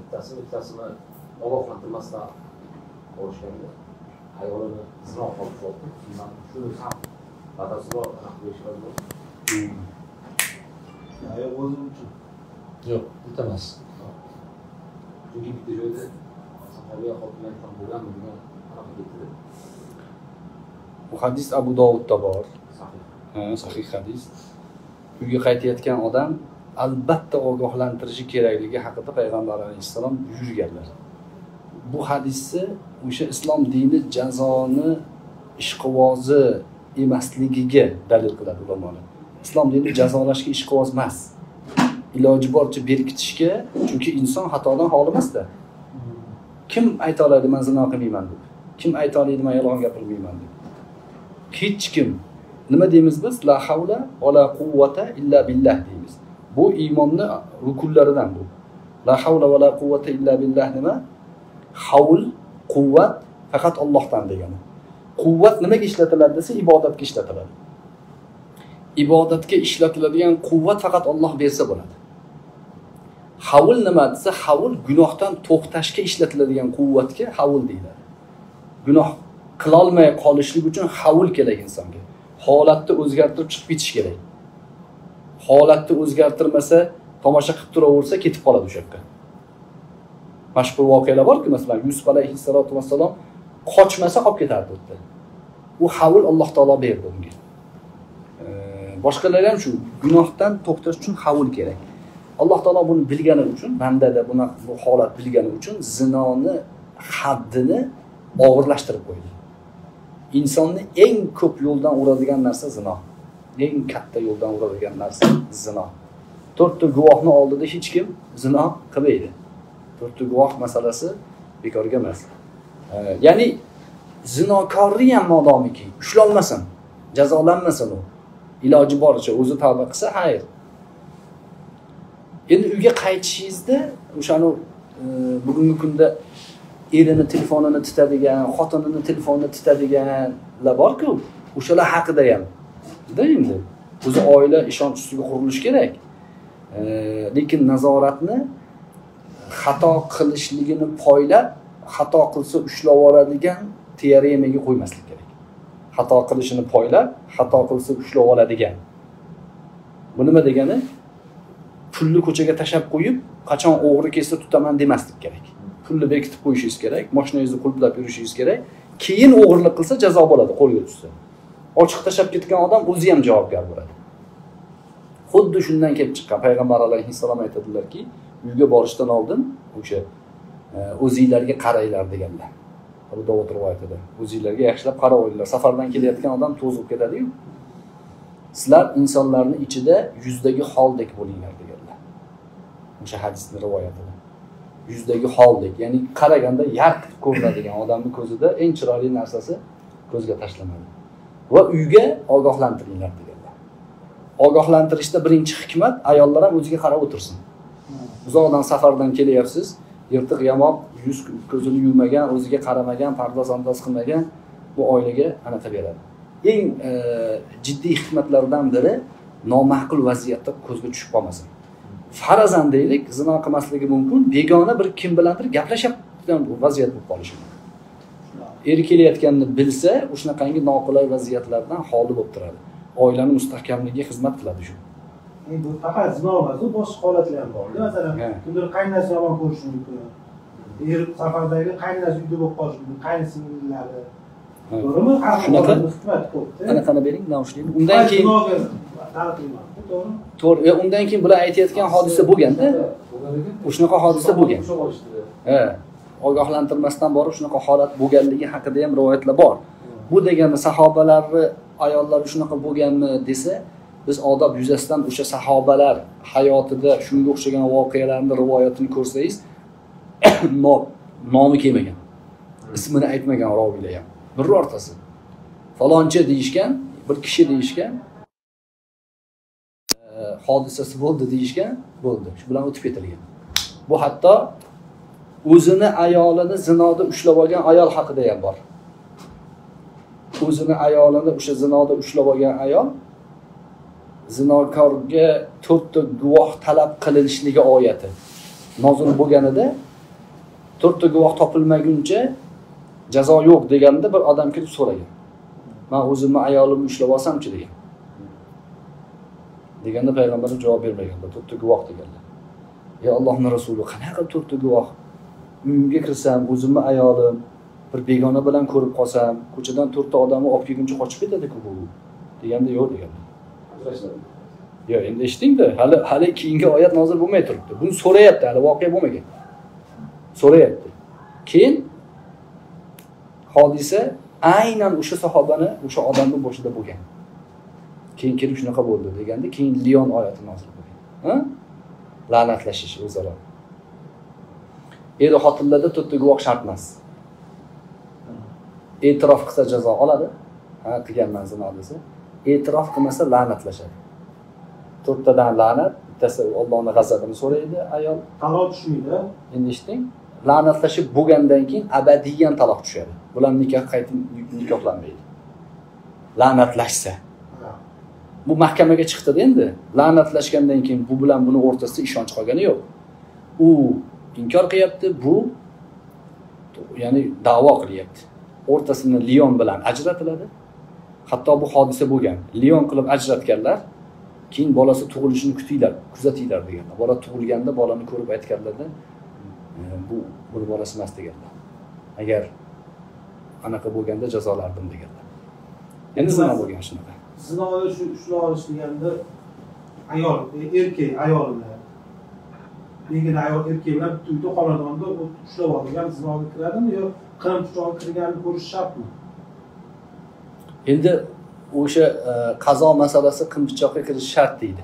bittasini ogohlantirmasdan ko'rishganda ayolini zino qilib qo'ydi. Man shuni ham batafsil aniqlashtirdim. Ayol o'zim uchun. Yo'q, bitta emas. Chunki bitta joyda sahobiya hokimiyat ham bo'lgan degan aniq ketdi. Bu hadis Abu Dovudda bor. Sahih. Sahih hadis. Uyga qaytayotgan odam albatta ogohlantirishi kerakligi haqida payg'ambar alayhissalom buyurganlar. Bu hadisni o'sha islom dini jazoni ishqivozi emasligiga dalil qiladi ulamolar. Islom dini jazolashga ishqivoz emas. Iloji boricha berkitishga, chunki inson xatodan xoli emas-da. Kim ayta oladi men zino qilmayman deb? Kim ayta oladi men yolg'on gapirmayman deb? Hech kim. Nima deymiz biz? La havla va la quvvata illa billah deymiz. Bu iymonning rukunlaridan bu. La havla va la quvvata illa billah nima? Havl, quvvat faqat Allohdan degani. Quvvat nimaga ishlatiladi desa, ibodatga ishlatiladi. Ibodatga ishlatiladigan quvvat faqat Alloh bersa bo'ladi. Havl nima desa, havl gunohdan to'xtashga ishlatiladigan quvvatga havl deyiladi. Gunoh qila olmay qolishlik uchun havl kerak insonga. Holatni o'zgartirib chiqib ketish kerak. Holatni o'zgartirmasa, tomosha qilib turaversa ketib qoladi o'sha yerga. Mashhur voqealar borki, masalan, Yusuf alayhissalatu vassalom qochmasa qolib ketardi o'tda. U havl Alloh taolo berdi unga. Boshqalar ham shu, gunohdan to'xtash uchun havl kerak. Alloh taolo buni bilgani uchun, bandada bu holat bilgani uchun zinoni haddini og'irlashtirib qo'ydi. İnsonni eng ko'p yo'ldan uradigan narsa zino. Eng katta yo'ldan uradigan narsa zino. 4 ta guvohning oldida hech kim zino qilmaydi. 4 ta guvoh masalasi bekorga emas. Ya'ni zinokorni ham modomiki ushlanmasin, jazolanmasin u. Iloji boricha o'zi tavba qilsa, xayr. Endi uyga qaytishingizda o'shani bugungi kunda erini telefonini titadigan, xotinini telefonini titadiganlar bor-ku, o'shalar haqida ham. Endi o'zi oila ishonch ustiga qurilishi kerak. Lekin nazoratni xato qilishligini poylab, xato qilsa ushlab oladigan teoremaga qo'ymaslik kerak. Xato qilishini poylab, xato qilsa ushlab oladigan. Bu nima degani? Pulni ko'chaga tashab qo'yib, qachon o'g'ri kelsa tutaman demaslik kerak. Pulni bekitib qo'yishingiz kerak, mashinangizni qulplab yurishingiz kerak. Keyin o'g'irlik qilsa jazo bo'ladi, qo'lga tushsa. Ochiq tashab ketgan odam o'zi ham javobgar bo'ladi. Xuddi shundan kelib chiqqan payg'ambar alayhissalom aytadilarki, uyga borishdan oldin o'sha o'zingizlarga qaranglar deganlar. Abu Dovud rivoyatida. O'zingizlarga yaxshilab qaranglar. Safardan kelayotgan odam to'zib ketadi-yu. Sizlar insonlarning ichida yuzdagi holdek bo'linglar deganlar. O'sha hadisning rivoyatida. Yuzdagi holdek, ya'ni qaraganda yarq ko'rinadigan odamning ko'zida eng chiroyli narsasi ko'zga tashlanadi. Va uyga ogohlantiringlar deganlar. Ogohlantirishda birinchi hikmat ayollar ham o'ziga qarab o'tirsin. Uzoqdan safardan kelyapsiz, yirtiq yamoq, yuz ko'zini yuvmagan, o'ziga qaramagan, pardoz-andoz qilmagan bu oilaga anaqa beradi. Eng jiddiy hikmatlardan biri noma'qul vaziyatda ko'zga tushib qolmasin. Farazan deylik, zino qilmasligi mumkin, begona bir kim bilandir gaplashayotgan vaziyat bo'lib qolishi mumkin. Eri kelayotganini bilsa, o'shunaqangi noqulay vaziyatlardan xoli bo'lib turadi. Oilaning mustahkamligiga xizmat qiladi shu. Endi bu faqat zino emas, boshqa holatlar ham bor. Masalan, kimdir qaynasi yomon ko'rishi mumkin. Er safardagi qaynasi uyda bo'lib qolishi mumkin, qaynsinglari. To'g'rimi? Shunaqa hikmat ko'p. Qanaqani bering, naushlikni. Undan keyin to'g'ri, undan keyin bular aytayotgan hodisa bo'lganda, o'shunaqa hodisa bo'lgan. Ogohlantirmasdan borib shunaqa holat bo'lganligi haqida ham rivoyatlar bor. Bu degani sahobalarni ayollari shunaqa bo'lganmi desa, biz odob yuzasidan o'sha sahobalar hayotida shunga o'xshagan voqealarning rivoyatini ko'rsangiz, nomi kelmagan. Ismini aytmagan roviylar ham. Birortasi. Falonchi deyishgan, bir kishi deyishgan, hodisasi bo'ldi deyishgan, bo'ldi. Shu bilan o'tib ketilgan. Bu hatto o'zini ayolini zinoda ushlab olgan ayol haqida ham bor. O'zini ayolini o'sha zinoda ushlab olgan ayol zinokorga 4 ta guvoh talab qilinishligi oyati nozil bo'lganida to'rtta guvoh topilmaguncha jazo yo'q deganda bir odam kelib so'ragan. Men o'zimni ayolimni ushlab olsamchi degan. Deganda payg'ambar javob bermaganlar, to'rtta guvoh deganlar. Ya Allohning rasuli, qanaqa to'rtta guvoh? Uyimga kirsam, o'zimni ayolim bir begona bilan ko'rib qolsam, ko'chadan to'rtta odamni olib kelguncha qochib ketadi-ku bu. Deganda yo'q deganlar. Yo, endi eshitingda, hali keyingi oyat nozil bo'lmay turibdi. Buni so'rayapti, hali voqea bo'lmagan. So'rayapti. Keyin hodisa aynan o'sha sahobani, o'sha odamning boshida bo'lgan. Keyin kelib shunaqa bo'ldi deganda, keyin Lion oyati nozil bo'lgan. Ha? La'natlashish o'zaro. Xotinlarda to'rtta guvoh shart emas. E'tirof qilsa jazo oladi. Ha, qilganman zino desa. E'tirof qilmasa la'natlashadi. To'rttadan la'nat, bittasi Allohning g'azabini so'raydi ayol. Taloq tushmaydi. Endi eshiting, la'natlashib bo'lgandan keyin abadiyan taloq tushadi. Bular nikoh qaytib nikohlanmaydi. La'natlashsa. Bu mahkamaga chiqdi endi. La'natlashgandan keyin bu bilan buni o'rtasida ishonch qolgani yo'q. U inkor qilyapti, bu ya'ni da'vo qilyapti. O'rtasini Lion bilan ajratiladi. Hatto bu hodisa bo'lgan. Lion qilib ajratganlar, keyin bolasi tug'ilishini kutinglar, kuzatinglar deganlar. Bola tug'ilganda bolani ko'rib aytganlarda, bu bolasi emas deganlar. Agar anaqa bo'lganda jazolardim deganlar. Endi zino bo'lgan shunaqa. Zinoda shuni olish deganda ayol, erkak ayolni begona ayol erkak bilan uyda xonadonda ushlab olgan zinoga kiradimi yo qirim pichoq kirganini ko'rish shartmi? Endi o'sha qazo masalasi qim pichoqqa kirish shart deydi.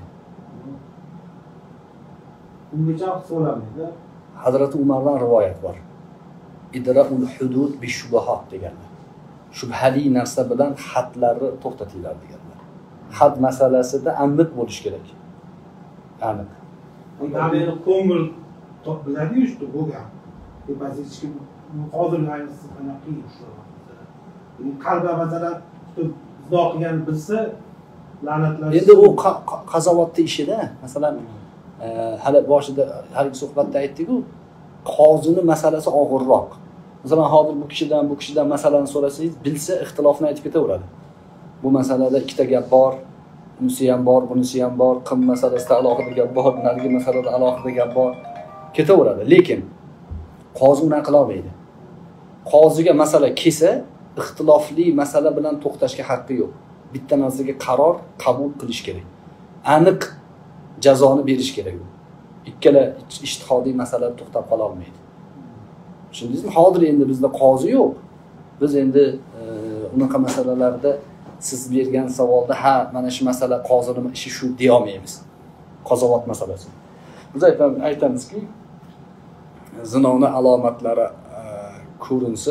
Bungacha so'ramaydi. Hazrati Umardan rivoyat bor. Idra'ul hudud bi shubahat deganlar. Shubhali narsa bilan hadlarni to'xtatinglar deganlar. Had masalasida aniq bo'lish kerak. Aniq. Meni ko'ngil biladi-yu shu bo'lgan. Ba'zi hech kim hozir ayniqsa qanaqa qiyin shu. Qalba masalan zino qilgan bilsa la'natlash. Endi u qazovatning ishida, masalan, hali boshida har bir suhbatda aytdik-ku, qozining masalasi og'irroq. Masalan, hozir bu kishidan masalani so'rasangiz, bilsa ixtilofni aytib ketaveradi. Bu masalada ikkita gap bor, bunisi ham bor, bunisi ham bor, qim masalasida alohida gap bor, narigi masalada alohida gap bor, ketaveradi. Lekin qozi uni qila olmaydi. Qoziga masala kelsa, ixtilofli masala bilan to'xtashga haqqi yo'q. Bitta narsaga qaror qabul qilish kerak. Aniq jazoni berish kerak. Ikkala ijtihodiy masalada to'xtab qola olmaydi. Tushundingizmi? Hozir endi bizda qozi yo'q. Biz endi unaqa masalalarda siz bergan savolda ha, mana shu masala qozining ishi shu deya olmaymiz. Qazovat masalasi. Biz aytamizki, zinoning alomatlari ko'rinsa,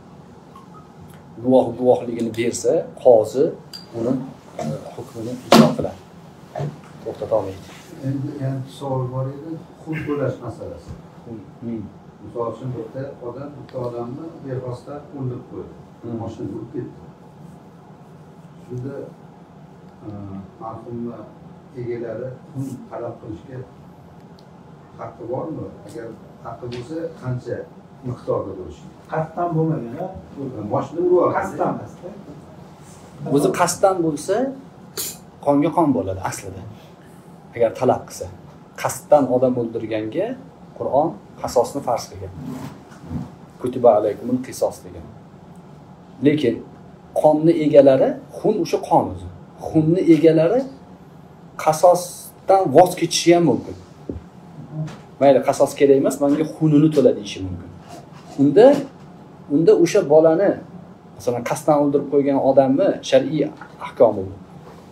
guvohligini bersa, qozi uni hukmini ijro qiladi. To'xtata olmaydi. Endi yana savol bor edi, xud to'lash masalasi. Misol uchun bitta odamni bexosdan o'ldirib qo'ydi. Mashina urib ketdi. Shunda marhumni egalari xun talab qilishga haqqi bormi? Agar haqqi bo'lsa, qancha miqdorda bo'lishi? Qasddan bo'lmagan-a? Mashina urib qasddan emas-da. O'zi qasddan bo'lsa, qonga qon bo'ladi aslida. Agar talab qilsa, qasddan odam o'ldirganga Qur'on qasosni farz qilgan. Kutiba alaykumul qisos degan. Lekin qonni egalari xun o'sha qon o'zi. Xunni egalari qasosdan voz kechishi ham mumkin. Mayli, qasos kerak emas, menga xunini to'la deyishi mumkin. Unda o'sha bolani, masalan, qasddan o'ldirib qo'ygan odamni shar'iy ahkomi bu.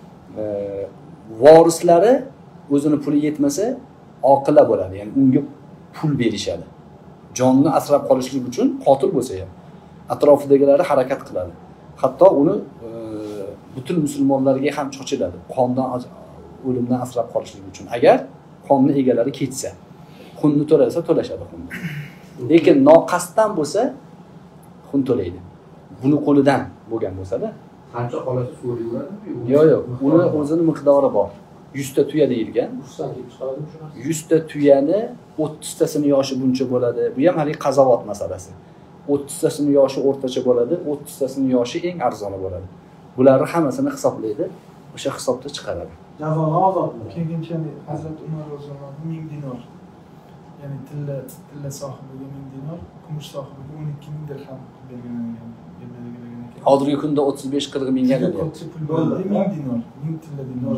Vorislari o'zini puli yetmasa, oqila bo'ladi. Ya'ni unga pul berishadi. Jonni asrab qolishlik uchun qotil bo'lsa ham atrofidagilar harakat qiladi. Hatto uni butun musulmonlarga ham chochiladi. Qondan o'limdan asrab qolishlik uchun. Agar qonni egalari ketsa, xunni to'lasa to'lashadi xunni. Lekin noqasddan bo'lsa, xun to'laydi. Buni qo'lidan bo'lgan bo'lsa-da, qancha qolasi so'rayveradimi? Yo'q, uni o'zini miqdori bor. 100 ta tuya deyilgan. Kursdan kelib chiqaradimi shu narsa? 100 ta tuyani 30 tasini yoshi buncha bo'ladi. Bu ham hali qazavot masalasi. 30 tasini yoshi o'rtacha bo'ladi, 30 tasini yoshi eng arzoni bo'ladi. Bularni hammasini hisoblaydi, o'sha hisobda chiqaradi. Jazodan ozodmi? Kelguncha Hazrat Umar roziyallohu anhu 1000 dinor. Ya'ni tilla sohibiga 1000 dinor, kumush sohibiga 12000 dirham belgilangan. Hozirgi kunda 35-40 mingga bo'lyapti. Pul bo'ldi 1000 dinor, 1000 tilla dinor.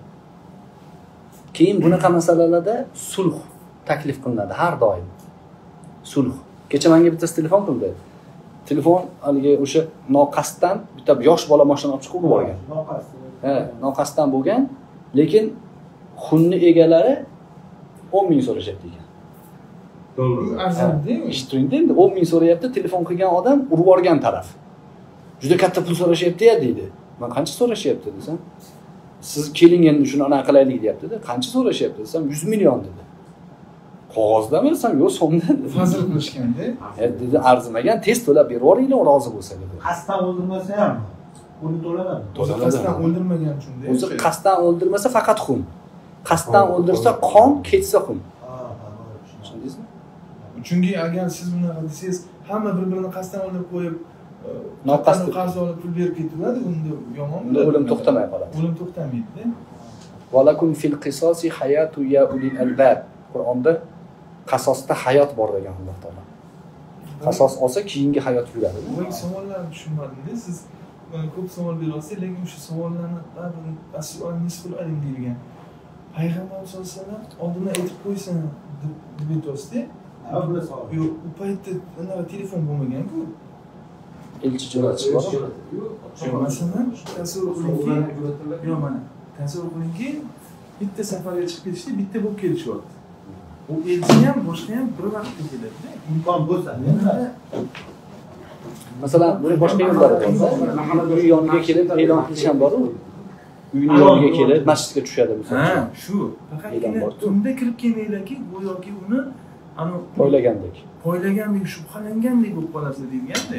Keyin bunaqa masalalarda sulh taklif qilinadi har doim. Sulh. Kecha menga bittasi telefon qildi. Telefon haligi o'sha noqasddan bitta yosh bola mashina olib chiqib urib yuborgan. Noqasddan bo'lgan, lekin xunni egalari 10 ming so'rashyapti ekan. To'g'ri. Arzonda. Eshitdingda endi 10 ming so'rayapti, telefon qilgan odam urib yuborgan taraf. Juda katta pul so'rashyapti-ya deydi. Men qancha so'rashyapti desam, siz keling endi shuni anaqa qilaylik deyapti-da. Qancha so'rashyapti desam, 100 million dedi. Qog'ozdami desam, yo'q, so'mda dedi. Fazil qilishganda. Dedi, arzimagan, tez to'lab berib yuboringlar, rozi bo'lsa dedi. Qasddan o'ldirmasa ham pulni to'lanadi. Qasddan o'ldirmagan uchun. O'zi qasddan o'ldirmasa faqat xun. Qasddan o'ldirsa qon, ketsa xun. Tushundingizmi? Chunki agar siz bunaqa desangiz, hamma bir-birini qasddan o'ldirib qo'yib, noqasd qarz olib pul berib ketaveradi, unda yomon bo'ladi. O'lim to'xtamay qoladi. O'lim to'xtamaydi-da. Valakum fil qisosi hayatu ya ulil albab. Qur'onda qasosda hayot bor degan Alloh taolo. Qasos olsa keyingi hayot yuradi. Bu savollarni tushunmadim-da. Siz ko'p savol berasiz, lekin o'sha savollarni baribir asl nisful ilm deyilgan. Payg'ambar sollallohu alayhi vasallam oldindan aytib qo'ysin deb aytasiz-da. Avval savol. Yo'q, u paytda anaqa telefon bo'lmagan-ku. Elchi jo'natish bor. Masalan, tasavvur qilingki, yo'q mana, tasavvur qilingki, bitta safarga chiqib ketishdi, bitta bo'lib kelishyapti. U elchi ham, boshqa ham bir vaqtda keladi-da. Imkon bo'lsa, Masalan, buni boshqa yo'llari bor. Uy yoniga kelib e'lon qilish ham bor-ku. Uyni yoniga kelib masjidga tushadi misol. Ha, shu. Faqatgina tunda kirib kelmaydilarki, go'yoki uni poylagandek. Poylagandek, shubhalangandek bo'lib qolasiz deyilganda.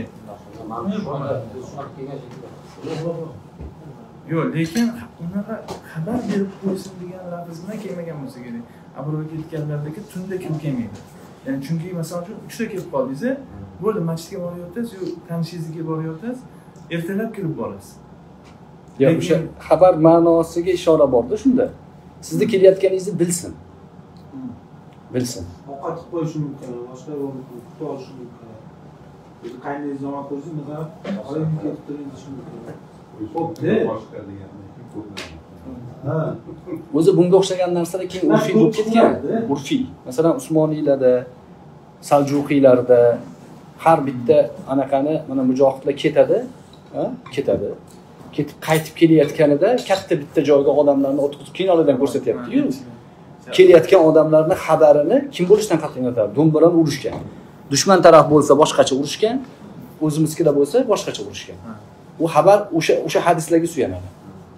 Yo'q, lekin unaqa xabar berib qo'ysin degan lafz bilan kelmagan bo'lsa kerak. Abro'ga ketganlardagi tunda kirib kelmaydi. Ya'ni chunki masalan uchun 3 ta kelib qoldingiz, bo'ldi, masjidga boryapsiz, yo tanishingizga boryapsiz, ertalab kirib borasiz. Yo'q, o'sha xabar ma'nosiga ishora bor-da shunda. Sizni kelayotganingizni bilsin. Bilsin. Ovqat qilib qo'yishi mumkin, boshqa yo'lni kutib olishi mumkin. O'zi qanday zaman ko'rsa, masalan, olayim ketib turingiz mumkin. Xo'pda. Boshqa degani ko'p. Ha. O'zi bunga o'xshagan narsalar keyin urfiy bo'lib ketgan. Urfiy. Masalan, Usmoniylarda, Saljuqiylarda har bitta anaqani mana mujohidlar ketadi, ha? Ketadi. Ketib qaytib kelayotganida katta bitta joyga odamlarni o'tqizib kinolardan ko'rsatyapti-yu. Kelayotgan odamlarning xabarini kim bo'lishidan qat'iy nazar dum bilan urushgan. Dushman taraf bo'lsa boshqacha urushgan, o'zimizkida bo'lsa boshqacha urushgan. U xabar o'sha hadislarga suyanadi.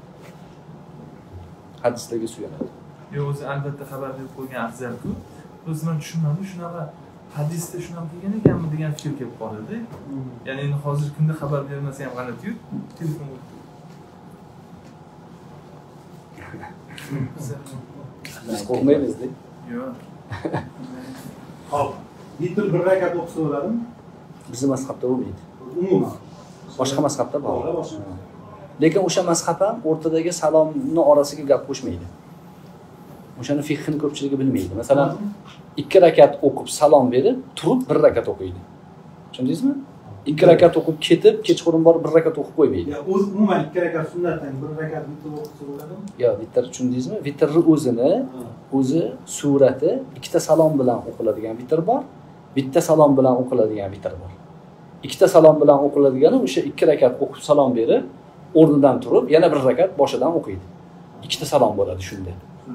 Hadislarga suyanadi. Yo'q, o'zi albatta xabar berib qo'ygan afzal-ku. O'zi men tushunmadim, shunaqa hadisda shunaqa degan ekanmi degan fikr kelib qoldi. Ya'ni endi hozirgi kunda xabar bermasa ham g'alati-yu, telefon Biz qo'rqmaymiz-da. Yo'q. Xo'p, litr bir rakat o'qisa bo'ladimi? Bizning mazhabda bo'lmaydi. Umuman. Boshqa mazhabda bor. Lekin o'sha mazhab ham o'rtadagi salomni orasiga gap qo'shmaydi. O'shani fiqhni ko'pchiligi bilmaydi. Masalan, 2 rakat o'qib salom berib, turib 1 rakat o'qiydi. Tushundingizmi? 2 rakat o'qib ketib, kechqurun borib 1 rakat o'qib qo'ymaydi. Ya o'zi umuman 2 rakat sunnatdan 1 rakat vitr o'qisa bo'ladimi? Yo, vitr tushundingizmi? Vitrni o'zi surati 2 ta salom bilan o'qiladigan vitr bor, bitta salom bilan o'qiladigan vitr bor. 2 ta salom bilan o'qiladigani o'sha 2 rakat o'qib salom berib, o'rnidan turib, yana 1 rakat boshidan o'qiydi. 2 ta salom bo'ladi shunda.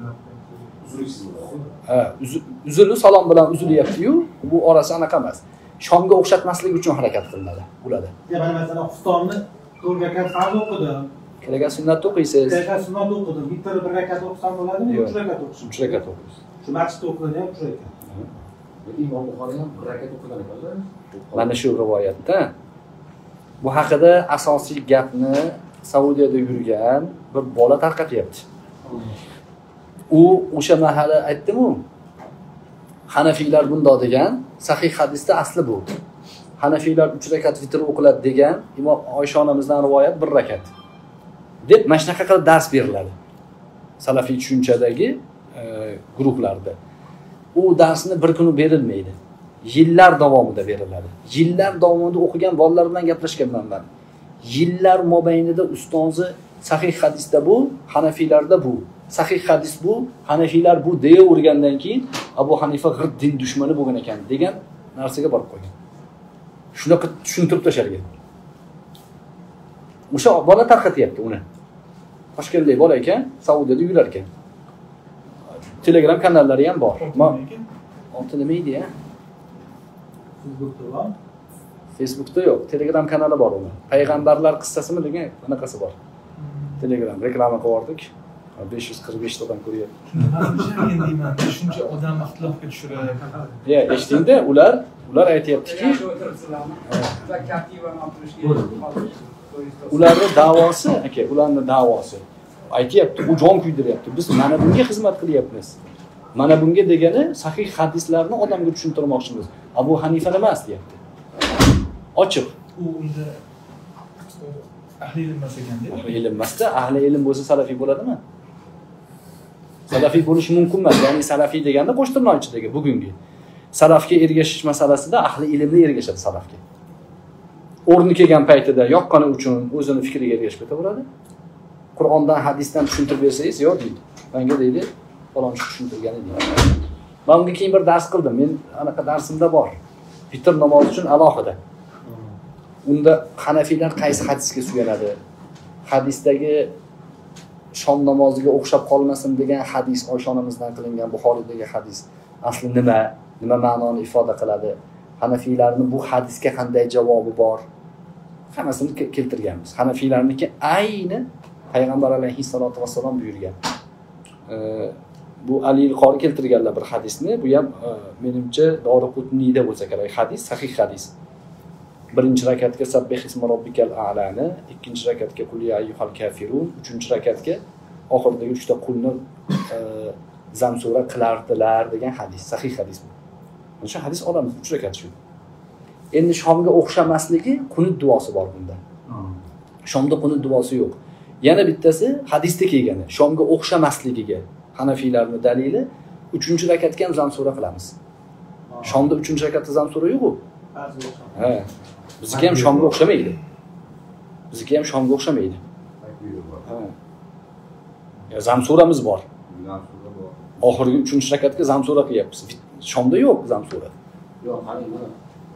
Ha, uzilib salom bilan uzilyapti-yu, bu orasi anaqa emas. Shomga o'xshatmaslik uchun harakat qilinadi, bo'ladi. Ya mana masalan, Xuftonni 4 rakat farz o'qidim. 2 rakat sunnat o'qiysiz. 2 rakat sunnat o'qidim. Vitr 1 rakat o'qisam bo'ladimi? 3 rakat o'qishim. 3 rakat o'qiysiz. Shu masjidda o'qiladi ham 3 rakat. Imom Buxoriy ham 1 rakat o'qigan ekanlar. Mana shu rivoyatda bu haqida asosiy gapni Saudiyada yurgan bir bola tarqatyapti. u o'sha mahali aytdim-ku. Hanafiylar bundoq degan, sahih hadisda asli bu. Hanafiylar 3 rakat vitr o'qiladi degan, Imom Oysha onamizdan rivoyat 1 rakat. deb mana shunaqa qilib dars beriladi. Salafiy tushunchadagi guruhlarda. U darsni bir kun berilmaydi. Yillar davomida beriladi. Yillar davomida o'qigan bolalar bilan gaplashganman men. Yillar mobaynida ustozi sahih hadisda bu, Hanafiylarda bu. Sahih hadis bu, Hanafiylar bu deya o'rgandan keyin Abu Hanifa g'irt din dushmani bo'lgan ekan degan narsaga borib qolgan. Shunaqa tushuntirib tashlagan. O'sha bola tarqatyapti uni. Toshkentlik bola ekan, Saudiyada yurar ekan. Telegram kanallari ham bor. Olti nima edi ya? Facebookda yo'q, Telegram kanali bor uni. Payg'ambarlar qissasimi degan anaqasi bor. Telegram reklama qilib 545 tadan ko'ryapti. Shuncha odam ixtilofga tushiradi. Ya, eshitdingda, ular aytayaptiki, ularning da'vosi, aka, ularning da'vosi aytayapti, u jon kuydiryapti. Biz mana bunga xizmat qilyapmiz. Mana bunga degani sahih hadislarni odamga tushuntirmoqchimiz. Abu Hanifa emas deyapti. Ochiq. U unda ahli ilm emas ekan-da. Ahli ilm emasda, ahli ilm bo'lsa salafiy bo'ladimi? Salafiy bo'lish mumkin emas. Ya'ni salafiy deganda qo'shtirnoq ichidagi bugungi salafga ergashish masalasida ahli ilmni ergashadi salafga. O'rni kelgan paytida yoqqani uchun o'zini fikriga ergashib ketaveradi. Qur'ondan, hadisdan tushuntirib bersangiz, yo'q deydi. Menga deydi, falonchi tushuntirgan edi. Men bunga keyin bir dars qildim. Men anaqa darsimda bor. Vitr namozi uchun alohida. Unda Hanafiylar qaysi hadisga suyanadi? Hadisdagi shom namoziga o'xshab qolmasin degan hadis Oysha onamizdan qilingan Buxoriydagi hadis asli nima ma'noni ifoda qiladi? Hanafiylarning bu hadisga qanday javobi bor? Hammasini keltirganmiz. Hanafiylarniki ayni Payg'ambar alayhissalatu vassalom buyurgan. Bu Ali al-Qori keltirganlar bir hadisni. Bu ham menimcha Doriqutniyda bo'lsa kerak hadis, sahih hadis. Birinchi rakatga sabbih ismi robbikal a'lani, ikkinchi rakatga qul ya ayyuhal kafirun, uchinchi rakatga oxiridagi 3 ta qulni zamsura qilardilar degan hadis, sahih hadis bu. Mana shu hadis olamiz 3 rakat shu. Endi shomga o'xshamasligi qunut duosi bor bunda. Shomda qunut duosi yo'q. Yana bittasi hadisda kelgani, shomga o'xshamasligiga Hanafiylarning dalili 3-rakatga ham zamsura qilamiz. Shomda 3-rakatda zamsura yo'q-ku. Ha. Bizga ham shomga o'xshamaydi. Bizga ham shomga o'xshamaydi. Ha. Ya zamsuramiz bor. Oxirgi 3-rakatga zamsura qilyapmiz. Shomda yo'q zamsura. Yo'q, mana buni.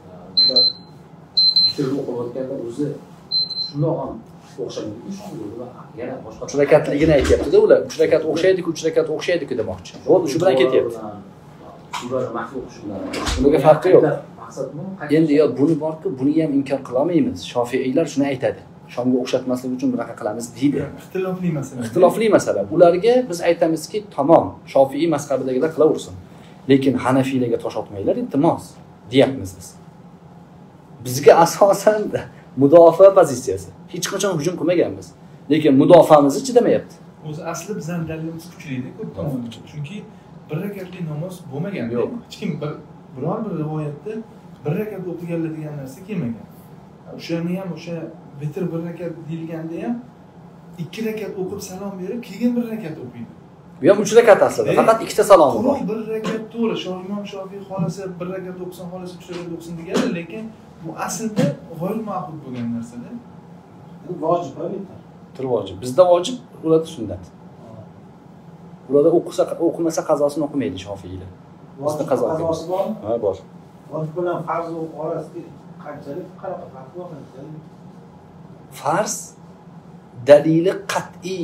Bitirib o'qiyotganda o'zi shundoq ham o'xshamaydi. Yana boshqa 3 rakatligini aytayapti-da ular. 3 rakat o'xshaydi-ku, 3 rakat o'xshaydi-ku demoqchi. Bo'ldi, shu bilan ketyapti. Ular maxluq shular. Bunga farqi yo'q. Maqsad bu. Endi yo buni borku, buni ham inkor qila olmaymiz. Shofiiylar shuni aytadi. Shomga o'xshatmaslik uchun bunaqa qilamiz deydi. Ixtilofli masala. Ixtilofli masala. Ularga biz aytamizki, tamom, Shofiiy mazhabidagilar qilaversin. Lekin Hanafiylarga tosh otmanglar, iltimos, deyapmiz biz. Bizga asosan mudofaa pozitsiyasi. Hech qachon hujum qilmaganmiz. Lekin mudofaamizni chidamayapti. O'zi asli bizning dalilimiz kuchli-da, ko'p tomondan. Chunki bir rakatli namoz bo'lmagan. Yo'q. Hech kim biror bir rivoyatda bir rakat o'qiganlar degan narsa kelmagan. O'shani ham o'sha vitr bir rakat deyilganda ham 2 rakat o'qib salom berib, keyin bir rakat o'qiydi. Bu ham 3 rakat aslida, faqat 2 ta salomi bor. Bir rakat to'g'ri, Imom Shofiy xolasa bir rakat o'qisin, xolasa 3 rakat o'qisin degan, lekin bu aslida g'oyil ma'qul bo'lgan narsa-da. Bu vojib bo'lmaydi. Tur vojib. Bizda vojib, ularda sunnat. Ularda o'qimasa qazosini o'qimaydi Shofiylar. Bizda qazosi bormi? Ha, bor. Vojib bilan farz orasida qanchalik qanaqa farq bor? Farz dalili qat'iy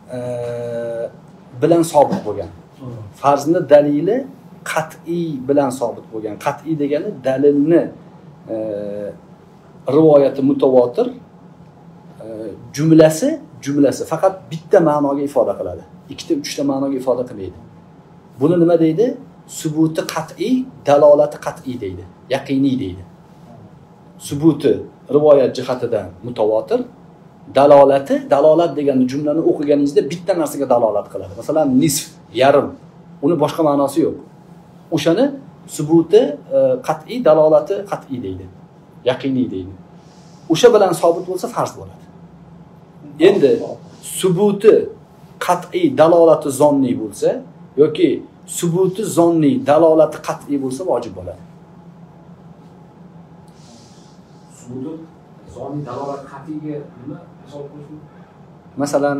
bilan sobit bo'lgan. Farzni dalili qat'iy bilan sobit bo'lgan. Qat'iy degani dalilni rivoyati mutavotir, jumlasi faqat bitta ma'noga ifoda qiladi. 2 ta 3 ta ma'noga ifoda qilmaydi. Buni nima deydi? Subuti qat'iy, dalolati qat'iy deydi. Yaqiniy deydi. Subuti rivoyat jihatidan mutavotir, dalolat degani jumlani o'qiganingizda bitta narsaga dalolat qiladi. Masalan, nisf yarim. Uni boshqa ma'nosi yo'q. O'shani subuti qat'iy, dalolati qat'iy deydi. Yaqiniy deydi. O'sha bilan sobit bo'lsa farz bo'ladi. Endi subuti qat'iy, dalolati zonni bo'lsa yoki subuti zonni, dalolati qat'iy bo'lsa vojib bo'ladi. Subut zonni dalolat qat'iyga nima hisob qilish? Masalan,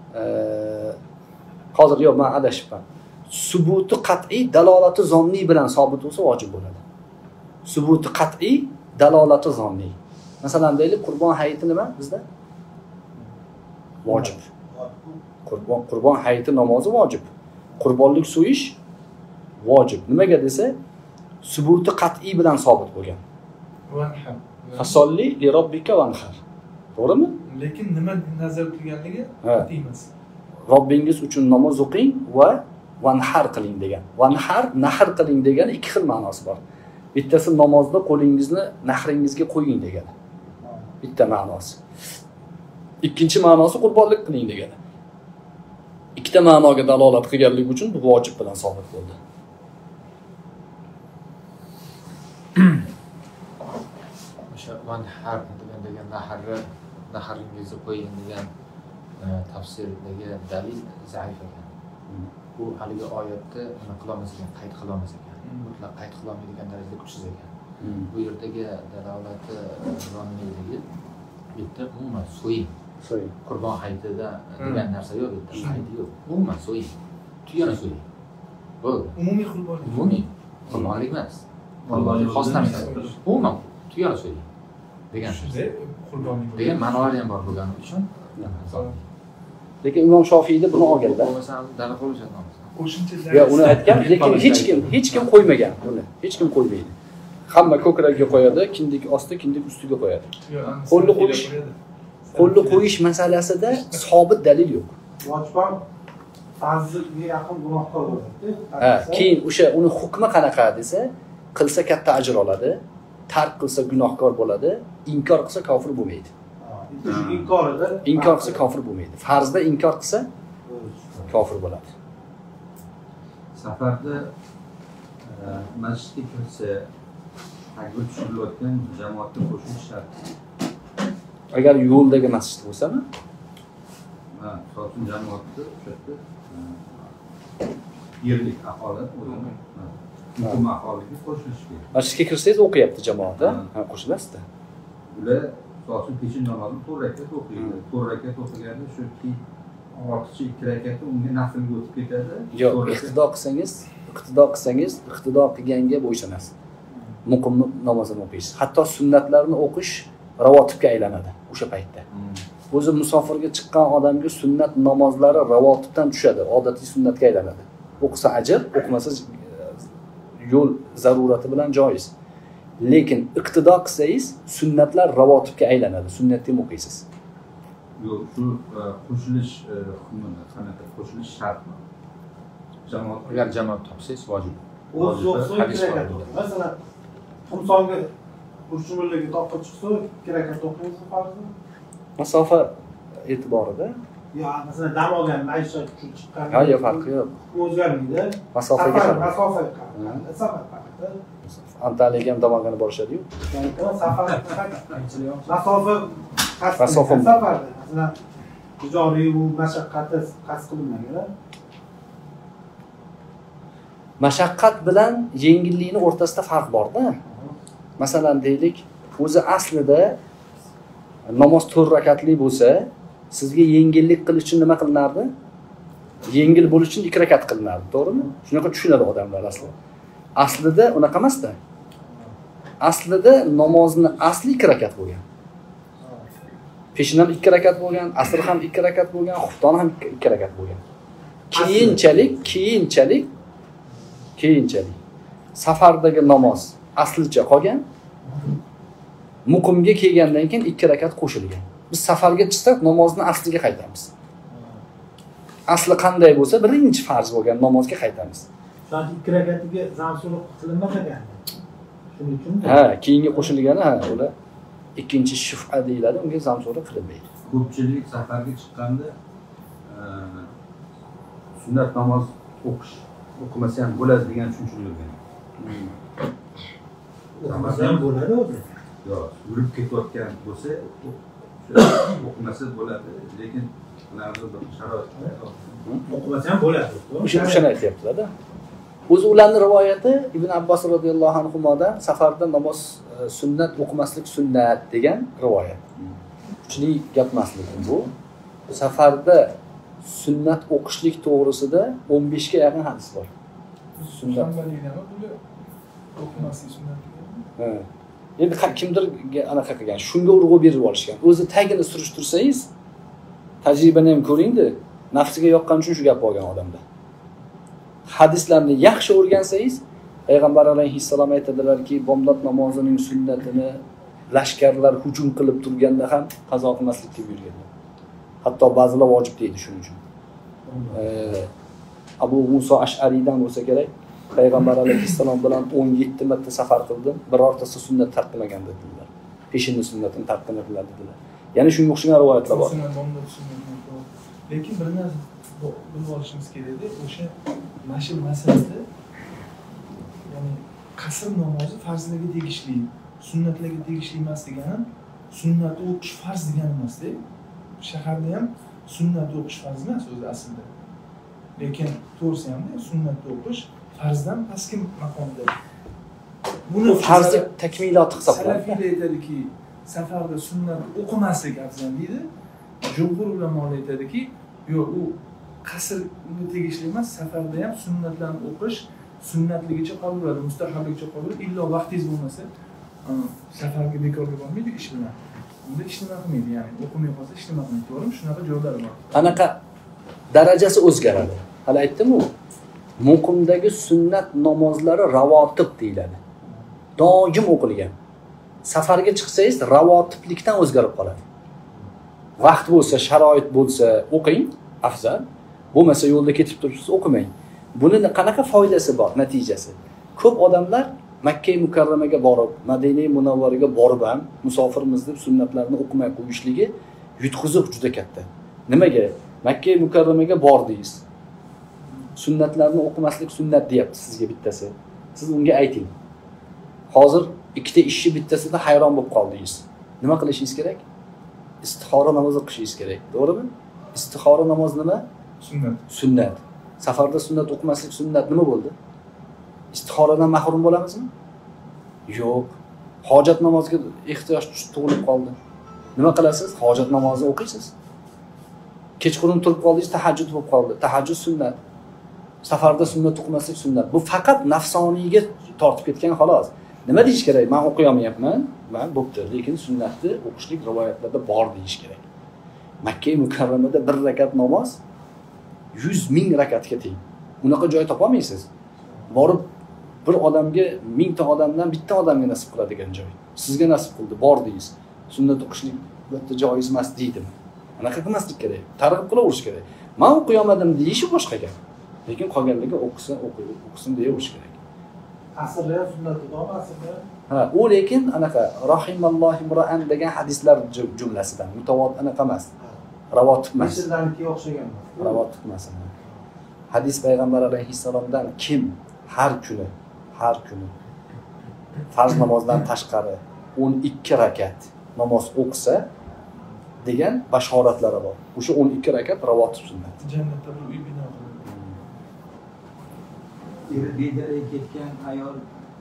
hozir yo'q, men adashibman. Subuti qat'iy, dalolati zonni bilan sobit bo'lsa vojib bo'ladi. Subuti qat'iy, dalolati zonni. Masalan, deylik, Qurbon hayiti nima bizda? Vojib. Qurbon hayiti namozi vojib. Qurbonlik so'yish vojib. Nimaga desa, subuti qat'iy bilan sobit bo'lgan. Vanhar. Fasolli li robbika vanhar. To'g'rimi? Lekin nima nazarda tutilganligi qat'iy emas. Robbingiz uchun namoz o'qing va vanhar qiling degan. Vanhar, nahr qiling degan ikki xil ma'nosi bor. Bittasi namozda qo'lingizni nahringizga qo'ying degani. Bitta ma'nosi. Ikkinchi ma'nosi qurbonlik qiling degani. Ikkita ma'noga dalolat qilganligi uchun bu vojib bilan sobit bo'ldi. O'sha vanhar degan naharingizni qo'ying degan tafsirdagi dalil zaif ekan. Bu haligi oyatda nima qilamiz ekan, qayd qilamiz ekan. Mutlaq qayd qilolmaydigan darajada kuchsiz ekan. Bu yerdagi dalolati zonniligi bitta umuman so'ying. Qurbon hayitida degan narsa yo'q, bitta hayiti yo'q. Umuman so'ying. Tuyani so'ying. Bo'ldi. Umumiy qurbonlik. Umumiy qurbonlik emas. Qurbonlik xos narsa. Umuman tuyani so'ying degan Qurbonlik. degan ma'nolari ham bor bo'lgani uchun. Lekin Imom Shofiyda buni olganda. Bo'lmasa dalil qo'yishadi. Qo'shimchalar. Ya uni aytgan, lekin hech kim qo'ymagan buni. Hech kim qo'ymaydi. Hamma ko'kragiga qo'yadi, kindik osti, kindik ustiga qo'yadi. Qo'lni qo'yish masalasida sobit dalil yo'q. Vojibon farzga yaqin gunohkor bo'ladi. Ha, keyin o'sha uni hukmi qanaqa desa, qilsa katta ajr oladi, tark qilsa gunohkor bo'ladi, inkor qilsa kofir bo'lmaydi. Inkor qilsa kofir bo'lmaydi. Farzda inkor qilsa kofir bo'ladi. Safarda masjidga kirsa, takbir tushirilayotgan jamoatga qo'shilish shart. Agar yo'ldagi masjid bo'lsa-mi? Ha, so'zin jamoatda o'sha yerlik aholi o'zini muhim aholiga qo'shilish kerak. Masjidga kirsangiz o'qiyapti jamoat, ha, qo'shilasizda. Ular so'zin peshin namozini 4 rakat o'qiydi. 4 rakat o'qiganda shu 6chi 2 rakati unga naflga o'tib ketadi. Yo'q, iqtido qilsangiz, iqtido qilganga bo'ysunasiz. Muqimni namozini o'qiysiz. Hatto sunnatlarni o'qish ravotibga aylanadi o'sha paytda. O'zi musofirga chiqqan odamga sunnat namozlari ravotibdan tushadi, odatiy sunnatga aylanadi. O'qisa ajr, o'qimasa yo'l zarurati bilan joiz. Lekin iqtido qilsangiz, sunnatlar ravotibga aylanadi, sunnatni ham o'qiysiz. Yo'q, shu qo'shilish hukmini qanaqa qo'shilish shartmi? Jamoat Agar jamoat topsangiz vojib. O'z kerak. Masalan, Xumsonga Urchumurlarga toqqa chiqsa, kerak to'qiysiz farzi. Masofa e'tiborida Yo, masalan, dam olgan maishat uchun chiqqan. ha, yo'q, farqi yo'q. O'zgarmaydi. Masofaga qarab. Masofaga qarab. Safar faqat. Antaliyaga ham dam borishadi-yu. Safar masofa Masofa safarda. Masalan, tijoriy bu mashaqqati qasd qilinmagan. Mashaqqat bilan yengillikni o'rtasida farq bor-da. Masalan, deylik, o'zi aslida namoz 4 rakatli bo'lsa, sizga yengillik qilish uchun nima qilinardi? Yengil bo'lish uchun 2 rakat qilinardi, to'g'rimi? Shunaqa tushunadi odamlar aslida. Aslida unaqa emas-da. Aslida namozni asli 2 rakat bo'lgan. Peshin ham 2 rakat bo'lgan, asr ham 2 rakat bo'lgan, xufton ham 2 rakat bo'lgan. Keyinchalik safardagi namoz aslicha qolgan. Muqimga kelgandan keyin 2 rakat qo'shilgan. Biz safarga chiqsak namozni asliga qaytamiz. Asli qanday bo'lsa, birinchi farz bo'lgan namozga qaytamiz. Shu 2 rakatiga zamsurug' qilinmagan. Shuning uchun Ha, keyingi qo'shilgani, ha, ular ikkinchi shif'a deyiladi, unga zamsurug' qilinmaydi. Ko'pchilik safarga chiqqanda sunnat namoz o'qimasa ham bo'ladi degan tushunchani yurgan. O'qimasa ham bo'ladi o'zi. Yo'q, yurib ketayotgan bo'lsa, o'qimasa bo'ladi, lekin ularning bir sharoiti o'qimasa ham bo'ladi. O'shani aytyaptilar-da. O'zi ularning rivoyati Ibn Abbos radhiyallohu anhudan safarda namoz sunnat o'qimaslik sunnat degan rivoyat. Kuchli gap emas lekin bu. Safarda sunnat o'qishlik to'g'risida 15 ga yaqin hadis bor. Sunnat o'qimaslik sunnat. Endi kimdir anaqa qilgan, shunga urg'u berib olishgan. O'zi tagini surishtirsangiz, tajribani ham ko'ringda, nafsiga yoqqan uchun shu gap bo'lgan odamda. Hadislarni yaxshi o'rgansangiz, payg'ambar alayhissalom aytadilarki, bomdod namozining sunnatini lashkarlar hujum qilib turganda ham qazo qilmaslikka buyurganlar. Hatto ba'zilar vojib deydi shuning uchun. Abu Muso Ash'ariydan bo'lsa kerak, payg'ambar alayhissalom bilan 17 marta safar qildim, birortasi sunnat tark qilmagan dedilar. Peshinni sunnatini tark qiladilar dedilar. Ya'ni shunga o'xshagan rivoyatlar bor. Lekin bir narsa bilib olishimiz kerak-da, o'sha mashhur masalada, ya'ni qasr namozi farzlarga tegishli, sunnatlarga tegishli emas degani, sunnatni o'qish farz degani emas-da. Shaharda ham sunnatni o'qish farz emas o'zi aslida. Lekin to'g'risi hamda sunnatni o'qish farzdan pastki maqomda. Buni farzlik takmiloti hisoblanadi. Salafiylar aytadiki, safarda sunnat o'qimaslik afzal deydi. Jumhur ulamolar aytadiki, yo'q, u qasrga tegishli emas, safarda ham sunnatlarni o'qish sunnatligicha qolaveradi, mustahabligicha qolaveradi, illo vaqtingiz bo'lmasa, safarga bekorga bormaydi ish bilan. Unda ish nima qilmaydi, ya'ni o'qimay qolsa ish nima qilmaydi, to'g'rimi? Shunaqa joylar bor. Anaqa darajasi o'zgaradi. Hali aytdim-ku, muqimdagi sunnat namozlari ravotib deyiladi. Doim o'qilgan. Safarga chiqsangiz ravotiblikdan o'zgarib qoladi. Vaqt bo'lsa, sharoit bo'lsa o'qing, afzal. Bo'lmasa yo'lda ketib turibsiz, o'qimang. Buni qanaqa foydasi bor, natijasi? Ko'p odamlar Makka mukarramaga borib, Madina Munavvaraga borib ham musofirmiz deb sunnatlarni o'qimay qo'yishligi yutqiziq juda katta. Nimaga? Makka mukarramaga bordingiz. Sunnatlarni o'qimaslik sunnat deyapti sizga bittasi. Siz unga ayting. Hozir ikkita ishchi bittasida hayron bo'lib qoldingiz. Nima qilishingiz kerak? Istixora namozi o'qishingiz kerak, to'g'rimi? Istixora namoz nima? Sunnat. Sunnat. Safarda sunnat o'qimaslik sunnat nima bo'ldi? Istixoradan mahrum bo'lamizmi? Yo'q. Hojat namoziga ehtiyoj tug'ilib qoldi. Nima qilasiz? Hojat namozini o'qiysiz. Kechqurun turib qoldingiz, tahajjud bo'lib qoldi. Tahajjud sunnat. Safarda sunnat o'qimaslik sunnat. Bu faqat nafsoniyga tortib ketgan xolos. Nima deyish kerak? Men o'qiy olmayapman. Men bo'pti, lekin sunnatni o'qishlik rivoyatlarda bor deyish kerak. Makka mukarramada bir rakat namoz 100,000 rakatga teng. Unaqa joy topa olmaysiz. Borib bir odamga 1000 ta odamdan bitta odamga nasib qiladigan joy. Sizga nasib qildi, bordingiz. Sunnat o'qishlik bitta joiz emas deydimi? Anaqa qilmaslik kerak. Targ'ib qilaverish kerak. Men o'qiy olmadim deyishi boshqa gap. Lekin qolganligi o'qisin deyaverish kerak. Asrda ham sunnatni to'g'ri. Ha, u lekin anaqa rahimallohi imro'an degan hadislar jumlasidan mutavot anaqa emas. Ravotib emas. Misrlarnikiga o'xshagan. Ravotib emas. Hadis payg'ambar alayhissalomdan kim har kuni farz namozdan tashqari 12 rakat namoz o'qisa degan bashoratlari bor. O'sha 12 rakat ravotib sunnat. Jannatda bir uy bino qiladi. Bedaraga ketgan ayol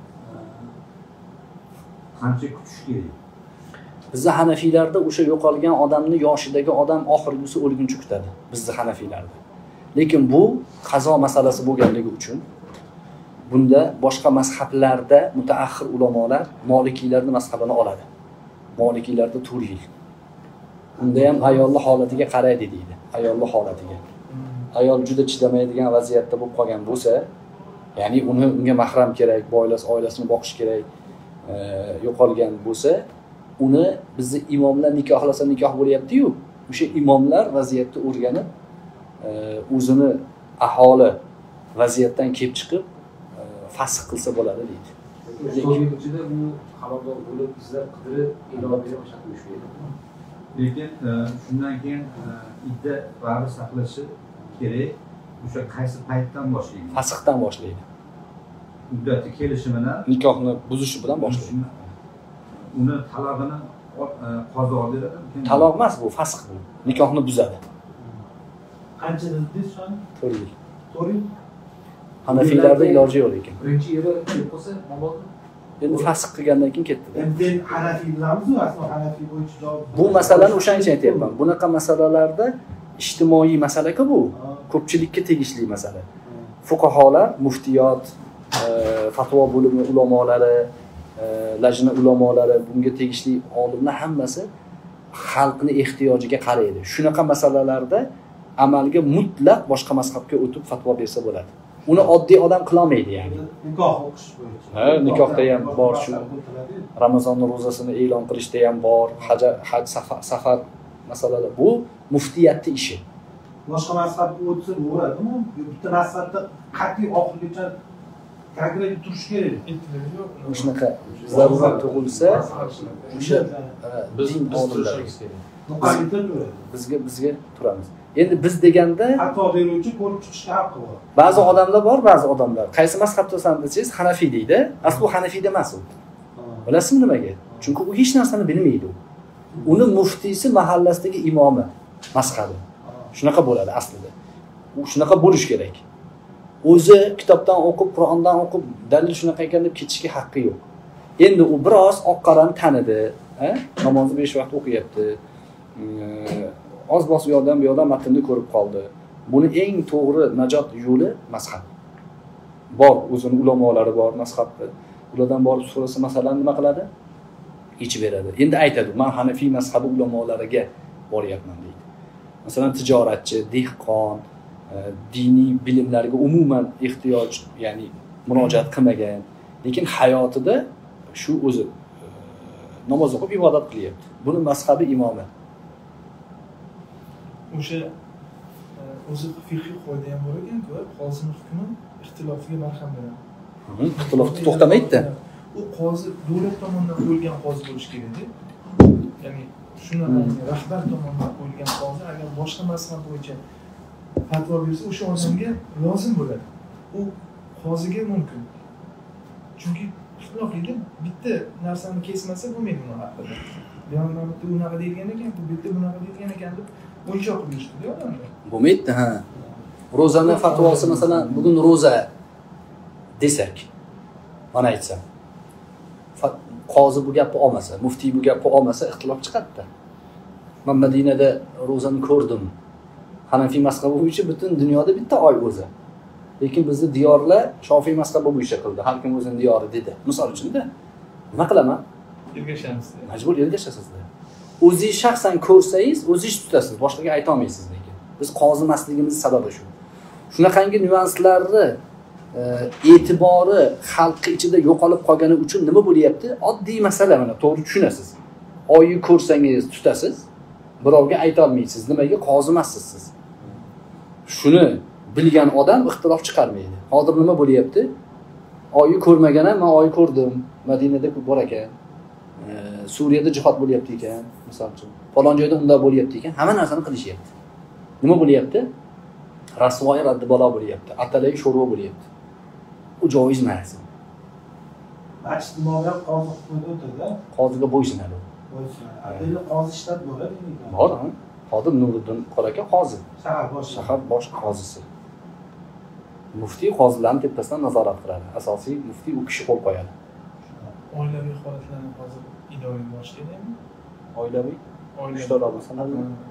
qancha kutish kerak? Bizda Hanafiylarda o'sha yo'qolgan odamni yoshidagi odam oxirgisi o'lguncha kutadi. Bizda Hanafiylarda. Lekin bu qazo masalasi bo'lganligi uchun bunda boshqa mazhablarda mutaaxir ulamolar Molikiylarning mazhabini oladi. Molikiylarda 4 yil. Unda ham ayolning holatiga qaraydi deydi. Ayolning holatiga. Ayol juda chidamaydigan vaziyatda bo'lib qolgan bo'lsa, ya'ni unga mahram kerak, oilasini boqish kerak, yo'qolgan bo'lsa, uni bizni imomlar nikohlasa nikoh bo'lyapti-yu, o'sha imomlar vaziyatni o'rganib, o'zini aholi vaziyatdan kelib chiqib fasx qilsa bo'ladi deydi. Lekin ichida bu haloldan bo'lib izlab qidirib iloji yo'q Lekin shundan keyin idda bari saqlashi kerak. o'sha qaysi paytdan boshlaydi? Fasxdan boshlaydi. Muddati kelishi bilan Nikohni buzishi bilan boshlaydi. uni talog'ini qozi beradimi? Taloq emas bu, fasx bu. Nikohni buzadi. Qancha dedingiz shuni? 4 yil. 4 yil. Hanafiylarda iloji yo'q lekin. Birinchi yili kelib qolsa nima bo'ladi? Endi fasx qilgandan keyin ketdi. Endi Hanafiy bilamizmi? Aslo Hanafiy bo'yicha javob. Bu masalani o'shaning uchun aytyapman. Bunaqa masalalarda ijtimoiy masala-ku bu. Ko'pchilikka tegishli masala. Fuqaholar, muftiyot, fatvo bo'limi ulamolari, lajna ulamolari, bunga tegishli olimlar hammasi xalqning ehtiyojiga qaraydi. Shunaqa masalalarda amalga mutlaq boshqa mazhabga o'tib fatvo bersa bo'ladi. Uni oddiy odam qila olmaydi ya'ni. Nikoh o'qish bo'yicha. Ha, nikohda ham bor shu. Ramazon ro'zasini e'lon qilishda ham bor, haj safar masalalar. Bu muftiyatning ishi. Boshqa mazhabga o'tsa bo'ladimi? Bitta mazhabda qat'iy oxirigacha konkret turish kerak. Shunaqa zarurat tug'ilsa, o'sha din olimlari bizga turamiz. Endi biz deganda fatvo beruvchi ko'rib chiqishga haqqi bor. Ba'zi odamlar bor, ba'zi odamlar. Qaysi mazhabdasan desangiz, Hanafiy deydi. Asli Hanafiyda emas u. Bilasizmi nimaga? Chunki u hech narsani bilmaydi. Uni muftiysi mahallasidagi imomi mazhabi. Shunaqa bo'ladi aslida. U shunaqa bo'lish kerak. O'zi kitobdan o'qib, Qur'ondan o'qib, dalil shunaqa ekan deb ketishga haqqi yo'q. Endi u biroz oq-qorani tanidi, namozni 5 vaqt o'qiyapti. Oz-bos u yoqdan matnni ko'rib qoldi. Buni eng to'g'ri najot yo'li mazhab. Bor, o'zining ulamolari bor mazhabda. Ulardan borib so'rasa masalan nima qiladi? Ichib beradi. Endi aytadi, men Hanafiy mazhabi ulamolariga boryapman deydi. Masalan, tijoratchi, dehqon, diniy bilimlarga umuman ehtiyoj, ya'ni murojaat qilmagan, lekin hayotida shu o'zi namoz o'qib ibodat qilyapti. Buni mazhabi imomi. O'sha o'zi fiqhiy qoida ham bor ekan-ku, qozining hukmi ixtilofiga barham beradi. Ixtilofni to'xtamaydi-da. U qozi davlat tomonidan qo'yilgan qozi bo'lishi kerak-da. Ya'ni shunaqa rahbar tomonidan qo'yilgan qozi agar boshqa mazhab bo'yicha fatvo bersa, o'sha odamga lozim bo'ladi. U qoziga mumkin. Chunki ixtiloflikda bitta narsani kesmasa bo'lmaydi uni haqida. Yana bitta unaqa deyilgan ekan, bu bitta bunaqa deyilgan ekan deb o'yinchoq qilib yurishdi odamlar. Bo'lmaydi, ha. Ro'zani fatvosi masalan, bugun ro'za desak, mana aytsam, qozi bu gapni olmasa, muftiy bu gapni olmasa, ixtilof chiqadi-da. Men Madinada ro'zani ko'rdim. Hanafiy mazhabi bo'yicha butun dunyoda bitta oy o'zi. Lekin bizni diyorlar Shofiy mazhabi bo'yicha qildi. Har kim o'zining diyori dedi. Misol uchun-da. Nima qilaman? Ergashamiz. Majbur ergashasizlar. O'zingiz shaxsan ko'rsangiz, o'zingiz tutasiz, boshqaga ayta olmaysiz lekin. Biz qozi emasligimiz sababi shu. Shunaqangi nyuanslarni e'tibori xalq ichida yo'qolib qolgani uchun nima bo'lyapti? Oddiy masala mana, to'g'ri tushunasiz. Oyni ko'rsangiz tutasiz, birovga ayta olmaysiz. Nimaga? Qozi emassiz siz. Shuni bilgan odam ixtilof chiqarmaydi. Hozir nima bo'lyapti? Oyni ko'rmagan ham, men oy ko'rdim. Madinada bor ekan. Suriyada jihad bo'lyapti ekan, misol uchun. Falon joyda unda bo'lyapti ekan, hamma narsani qilishyapti. Nima bo'lyapti? Rasvoy raddi balo bo'lyapti. Atalay sho'rva bo'lyapti. U joiz emas. Masjid imomi ham qozi hukmida o'tirdi. Qoziga bo'ysunadi. Endi qozi shtat bo'ladi. Bor, ha? Xodim Nuriddin Qoraka qozi. Shahar bosh qozisi. Muftiy qozilarning tepasidan nazorat qiladi. Asosiy muftiy u kishi qo'l qo'yadi. Oilaviy holatlarni hozir idoraga borish kerakmi? Oilaviy? Oilaviy masalan.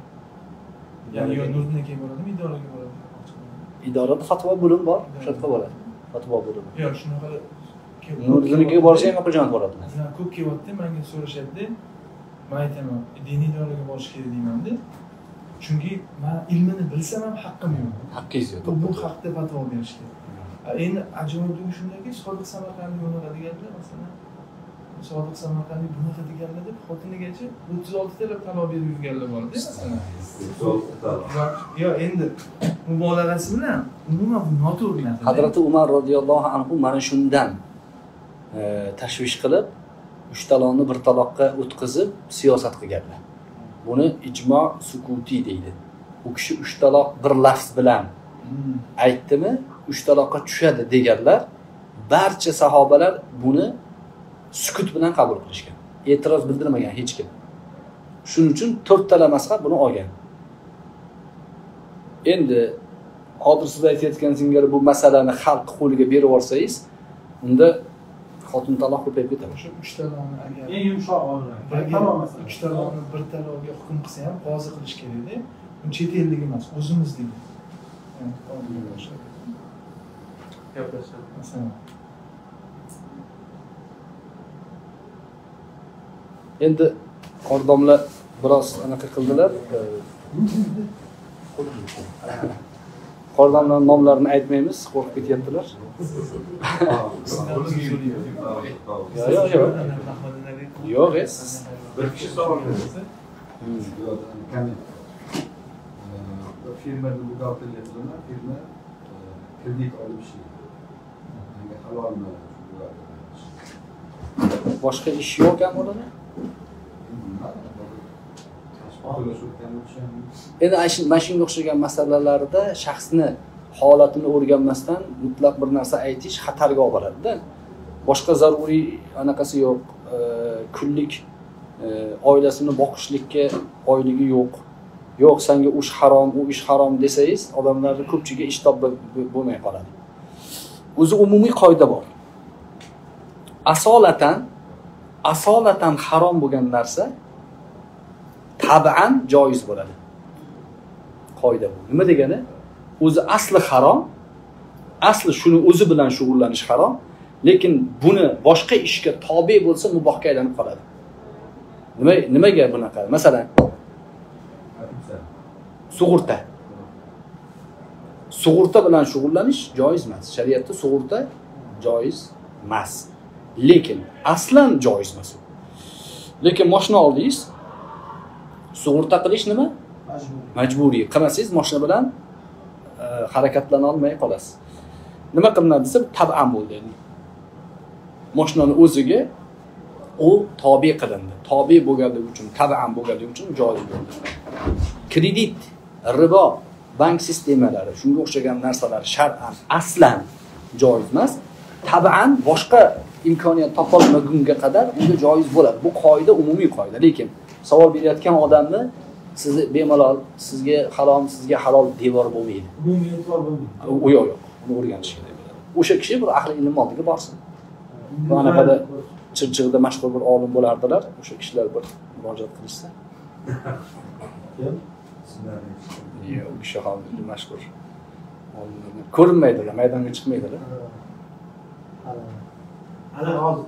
Ya'ni yo Nuriddinga boradimi, idoraga boradimi? Idorada fatvo bo'lim bor, o'sha yerga boradi. Fatvo bo'limi. Yo'q, shunaqa Nuriddinga borish ham Abdujonov boradi. Ko'p kelyapti, menga so'rashadi. Men aytaman, diniy idoraga borish kerak deyman-da. Chunki men ilmini bilsam ham haqqim yo'q. Haqqingiz yo'q. Bu haqda fatvo berishga. Endi ajoyibligi shundaki, Sodiq Samarqandiy bunaqa deganlar, masalan, Sodiq Samarqandiy bunaqa deganlar deb xotinigacha 36 ta taloq berib yurganlar bor-da, masalan. 36 ta. Yo, endi mubolag'asi bilan umuman bu noto'g'ri narsa. Hazrati Umar radhiyallohu anhu mana shundan tashvish qilib, 3 taloqni bir taloqqa o'tkazib siyosat qilganlar. Buni ijmo sukuti deydi. U kishi 3 taloq bir lafz bilan aytdimi 3 taloqqa tushadi deganlar barcha sahobalar buni sukut bilan qabul qilishgan. E'tiroz bildirmagan hech kim. Shuning uchun 4 tala mazhab buni olgan. Endi hozir siz aytayotgan singari bu masalani xalq qo'liga berib yuborsangiz, unda xotin taloq ko'payib ketadi. O'sha 3 taloni agar eng yumshoq olimlar. tamom 3 taloni bir talogga hukm qilsa ham qozi qilish kerak-da. Bu chet ellik emas, o'zimizniki. Yani qoziga o'xshaydi. Masalan, Endi qordomlar biroz anaqa qildilar. Qordomlar nomlarini aytmaymiz, qo'rqib ketyaptilar. Yo'q, Bir kishi savol berdi. Firmada buxgalterlik qilaman, firma kredit olib ishlaydi. Menga halolmi? Boshqa ish yo'q ham bo'ladi. Endi mana shunga o'xshagan masalalarda shaxsni holatini o'rganmasdan mutlaq bir narsa aytish xatarga olib boradi-da. Boshqa zaruriy anaqasi yo'q, kunlik oilasini boqishlikka oyligi yo'q. Yo'q, senga ush harom, u ish harom desangiz, odamlarning ko'pchiligi ish topib bo'lmay qoladi. O'zi umumiy qoida bor. Asolatan harom bo'lgan narsa tab'an joiz bo'ladi. Qoida bu. Nima degani? O'zi asli harom, asli shuni o'zi bilan shug'ullanish harom, lekin buni boshqa ishga tobe bo'lsa mubohga aylanib qoladi. Nimaga bunaqa? Masalan, sug'urta bilan shug'ullanish joiz emas. Shariatda sug'urta joiz emas. Lekin aslan joiz emas. Lekin mashina oldingiz, sug'urta qilish nima? Majburiy. Qilmasangiz mashina bilan harakatlana olmay qolasiz. Nima qilinadi desa, tab'an bo'ldi. Mashinani o'ziga u tobe qilindi. Tobe bo'lganligi uchun, tab'an bo'lganligi uchun joiz bo'ldi. Kredit, ribo, bank sistemalari, shunga o'xshagan narsalar shar'an aslan joiz emas. Tab'an boshqa imkoniyat topolmagunga qadar unda joiz bo'ladi. Bu qoida, umumiy qoida. Lekin savol berayotgan odamni sizni bemalol sizga halol devor bo'lmaydi. Umumiy e'tibor bo'lmaydi. U yo'q. Uni o'rganish kerak bo'ladi. O'sha kishi bir ahli ilm oldiga borsin. Bu anaqada Chirchiqda mashhur bir olim bo'lardilar. O'sha kishilar bir murojaat qilishsa. Kim? Yo'q, kishi hozir mashhur. Olimlar ko'rinmaydilar, maydonga chiqmaydilar. Ana hozir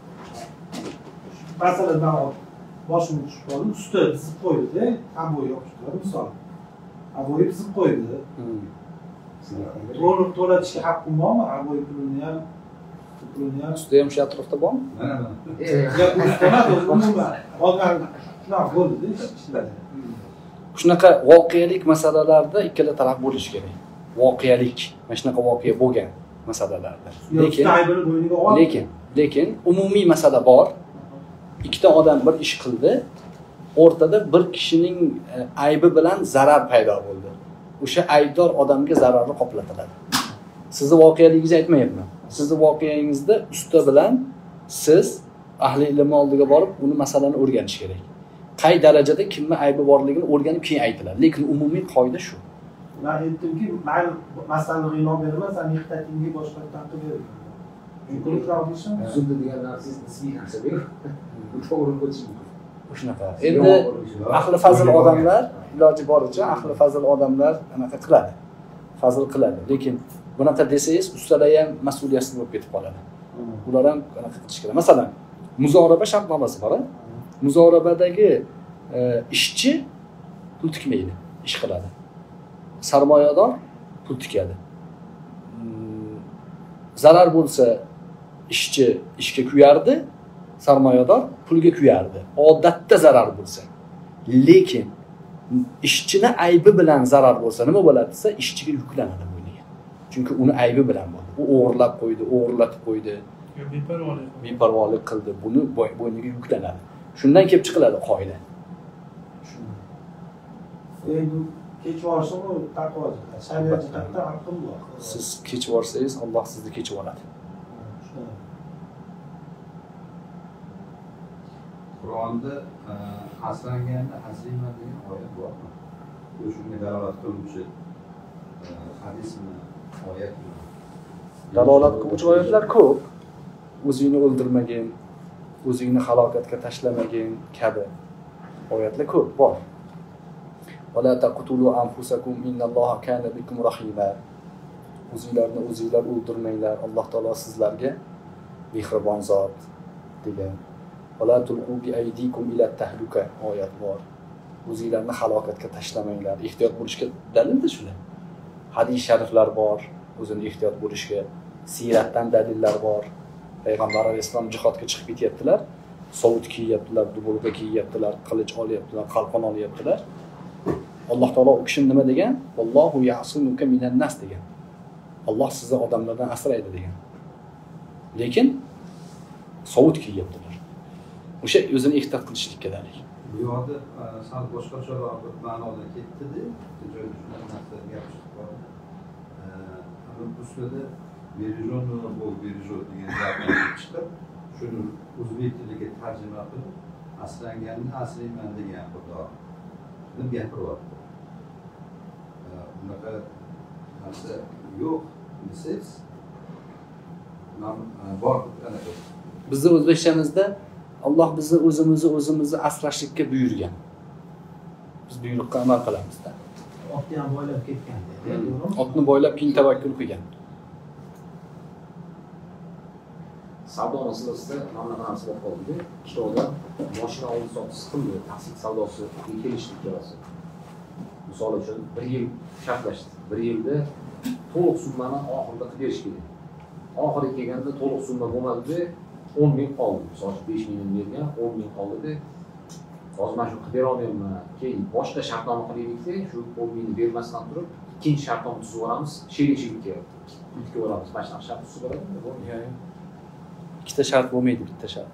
masaladan boshim tushib qoldi, usti bizib qo'ydi-da, abo'y yopishtiradi misol. Abo'y bizib qo'ydi. To'latishga haqqim bormi? Abo'y pulini ham Usta ham shu atrofda bormi? yo'q, ustomat umuman olgan shunaqa bo'ldi-da ishlar. Shunaqa voqelik masalalarda ikkala taraf bo'lishi kerak. Voqelik, mana shunaqa voqea bo'lgan masalalarda. Lekin umumiy masala bor. Ikkita odam bir ish qildi. O'rtada bir kishining aybi bilan zarar paydo bo'ldi. O'sha aybdor odamga zararni qoplatiladi. Sizni voqealigingizni aytmayapman. Sizni voqeangizda usta bilan siz ahli ilm oldiga borib, uni masalani o'rganish kerak. Qay darajada kimning aybi borligini o'rganib keyin aytiladi. Lekin umumiy qoida shu. Men aytdimki, men masalani e'lon beraman, sen ehtiyotingga boshqatdan qilib ber. Zuddi degan narsangiz nisbiy narsa yo'q. Bu to'g'ri bo'lishi mumkin. Shunaqa. Endi ahli fazl odamlar iloji boricha ahli fazl odamlar anaqa qiladi. Fazl qiladi. Lekin bunaqa desangiz, ustalar ham mas'uliyatsiz bo'lib ketib qoladi. Ular ham anaqa qilish kerak. Masalan, muzoraba shartnomasi bor. Muzorabadagi ishchi pul tikmaydi, ish qiladi. Sarmoyador pul tikadi. Zarar bo'lsa ishchi ishga kuyardi, sarmoyador pulga kuyardi. Odatda zarar bo'lsa. Lekin ishchini aybi bilan zarar bo'lsa nima bo'ladi desa, ishchiga yuklanadi bo'yniga. Chunki uni aybi bilan bo'ldi. U o'g'irlab qo'ydi, o'g'irlatib qo'ydi. Beparvolik qildi. Buni bo'yniga yuklanadi. Shundan kelib chiqiladi qoida. Endi kech borsin u taqvo shariat jihatdan haqqim bor. Siz kechib borsangiz Alloh sizni kechib oladi. Qur'onda asranganda asrayman degan oyat bormi? Shunga dalolat qiluvchi hadismi, oyatmi? Dalolat qiluvchi oyatlar ko'p. O'zingni o'ldirmagin, o'zingni halokatga tashlamagin kabi oyatlar ko'p bor. Wala taqtulu anfusakum innalloha kana bikum rahima. O'zinglarni o'zinglar o'ldirmanglar. Alloh taolo sizlarga mehribon zot degan. Wala tulqu bi aydikum ila tahluka oyat bor. O'zinglarni halokatga tashlamanglar. Ehtiyot bo'lishga dalildir shular. Hadis shariflar bor, o'zini ehtiyot bo'lishga. Siyratdan dalillar bor. Payg'ambar alayhisalom jihodga chiqib ketyaptilar. Sovut kiyyaptilar, dubulga kiyyaptilar, qilich olyaptilar, qalqon olyaptilar. Alloh taolo u kishi nima degan? Allohu ya'simuka minan nas degan. Alloh sizni odamlardan asraydi degan. Lekin sovut kiyyaptilar. O'sha o'zini ehtiyot qilishlikka dalil. Bu yoqda sal boshqacharoq bir ma'noda ketdi-da, joyda shunaqa narsa gapirib bor. Bu ustida Berijonu bu Berijo degan gapni chiqib, shuni o'zbek tiliga tarjima qilib, asranganni asrayman degan xudo deb gapiryapti. Bunaqa narsa yo'q desangiz, bor anaqa. Bizni o'zbekchamizda Alloh bizni o'zimizni asrashlikka buyurgan. Biz buyruqqa amal qilamiz-da. Otni ham boylab ketgan. Otni boylab keyin tavakkul qilgan. Savdo masalasida mana bunaqa narsa bor qoldi. Ikkita odam mashina oldi sotdi qildi, taksit savdosi kelishdi ikkalasi. Misol uchun 1 yil shartlashdi. 1 yilda to'liq summani oxirida qilib berish kerak. Oxiriga kelganda to'liq summa bo'lmadi, 10 ming qoldi. Misol uchun 5 mingni bergan, 10 ming qoldi. Hozir mana shu qilib bera olmayman. Keyin boshqa shartnoma qilaylik-da, shu 10 mingni bermasdan turib, ikkinchi shartnoma tuzib olamiz, sherikchilikka yutib olamiz. Mana shunaqa shart tuzib oladimi? Ikkita shart bo'lmaydi, bitta shart.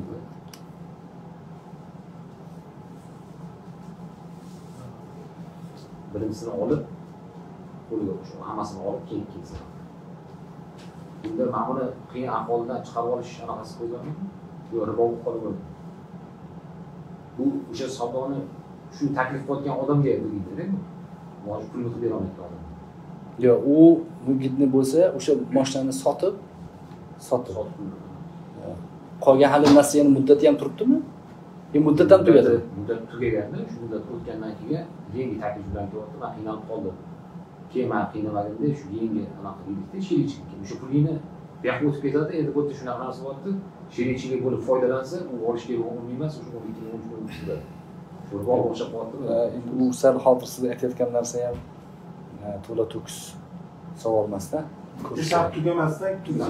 Birinchisini olib, qo'liga shu hammasini olib keyin ketsin. Bunda mana buni qiyin ahvoldan chiqarib olish anaqasi qo'yganmi? Yo'q, ribo bo'lib qoladi. Bu o'sha savdoni shu taklif qilgan odamga bo'ladi-ku. Mana shu pulni qilib bera olmaydi odam. Yo'q, u mugidni bo'lsa, o'sha mashinani sotib qolgan hali nasiyani muddati ham turibdimi? Muddat ham tugadi. Muddat tugaganda, shu muddat o'tgandan keyin yangi taklif bilan kelibdi, men qiynalib qoldim. Keyin men qiynalmadim-da, shu yangi anaqa qildik-da, sherikchilikka. O'sha pulini bu yoqqa o'tib ketadi, endi bu yerda shunaqa narsa bordi. Sherikchilik bo'lib foydalansa, u olishga o'rin emas, o'sha 12 ming bo'ladi. Shu bor o'xshab qoldi. Bu sal xotirasida aytayotgan narsa ham to'la to'kis savol emas-da. Shart tugamasdan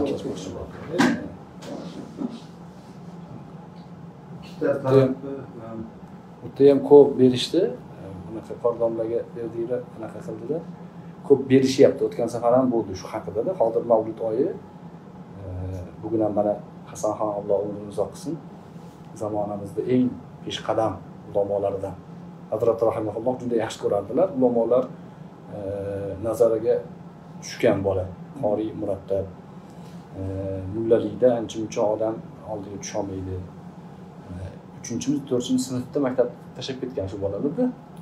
O'tda ham ko'p berishdi. Bunaqa qordonlarga berdinglar, anaqa qildilar. Ko'p berishyapti. O'tgan safar ham bo'ldi shu haqida-da. Hozir Mavlud oyi bugun ham mana Hasanxon Alloh umrini uzoq qilsin. Zamonamizda eng peshqadam ulamolaridan. Hazrat rahimahulloh juda yaxshi ko'rardilar. Ulamolar nazariga tushgan bola, qori murattab. Mullalikda ancha-muncha odam oldiga tusha olmaydi. 3-mi, 4-chi sinfda maktab tashlab ketgan shu bolalarda.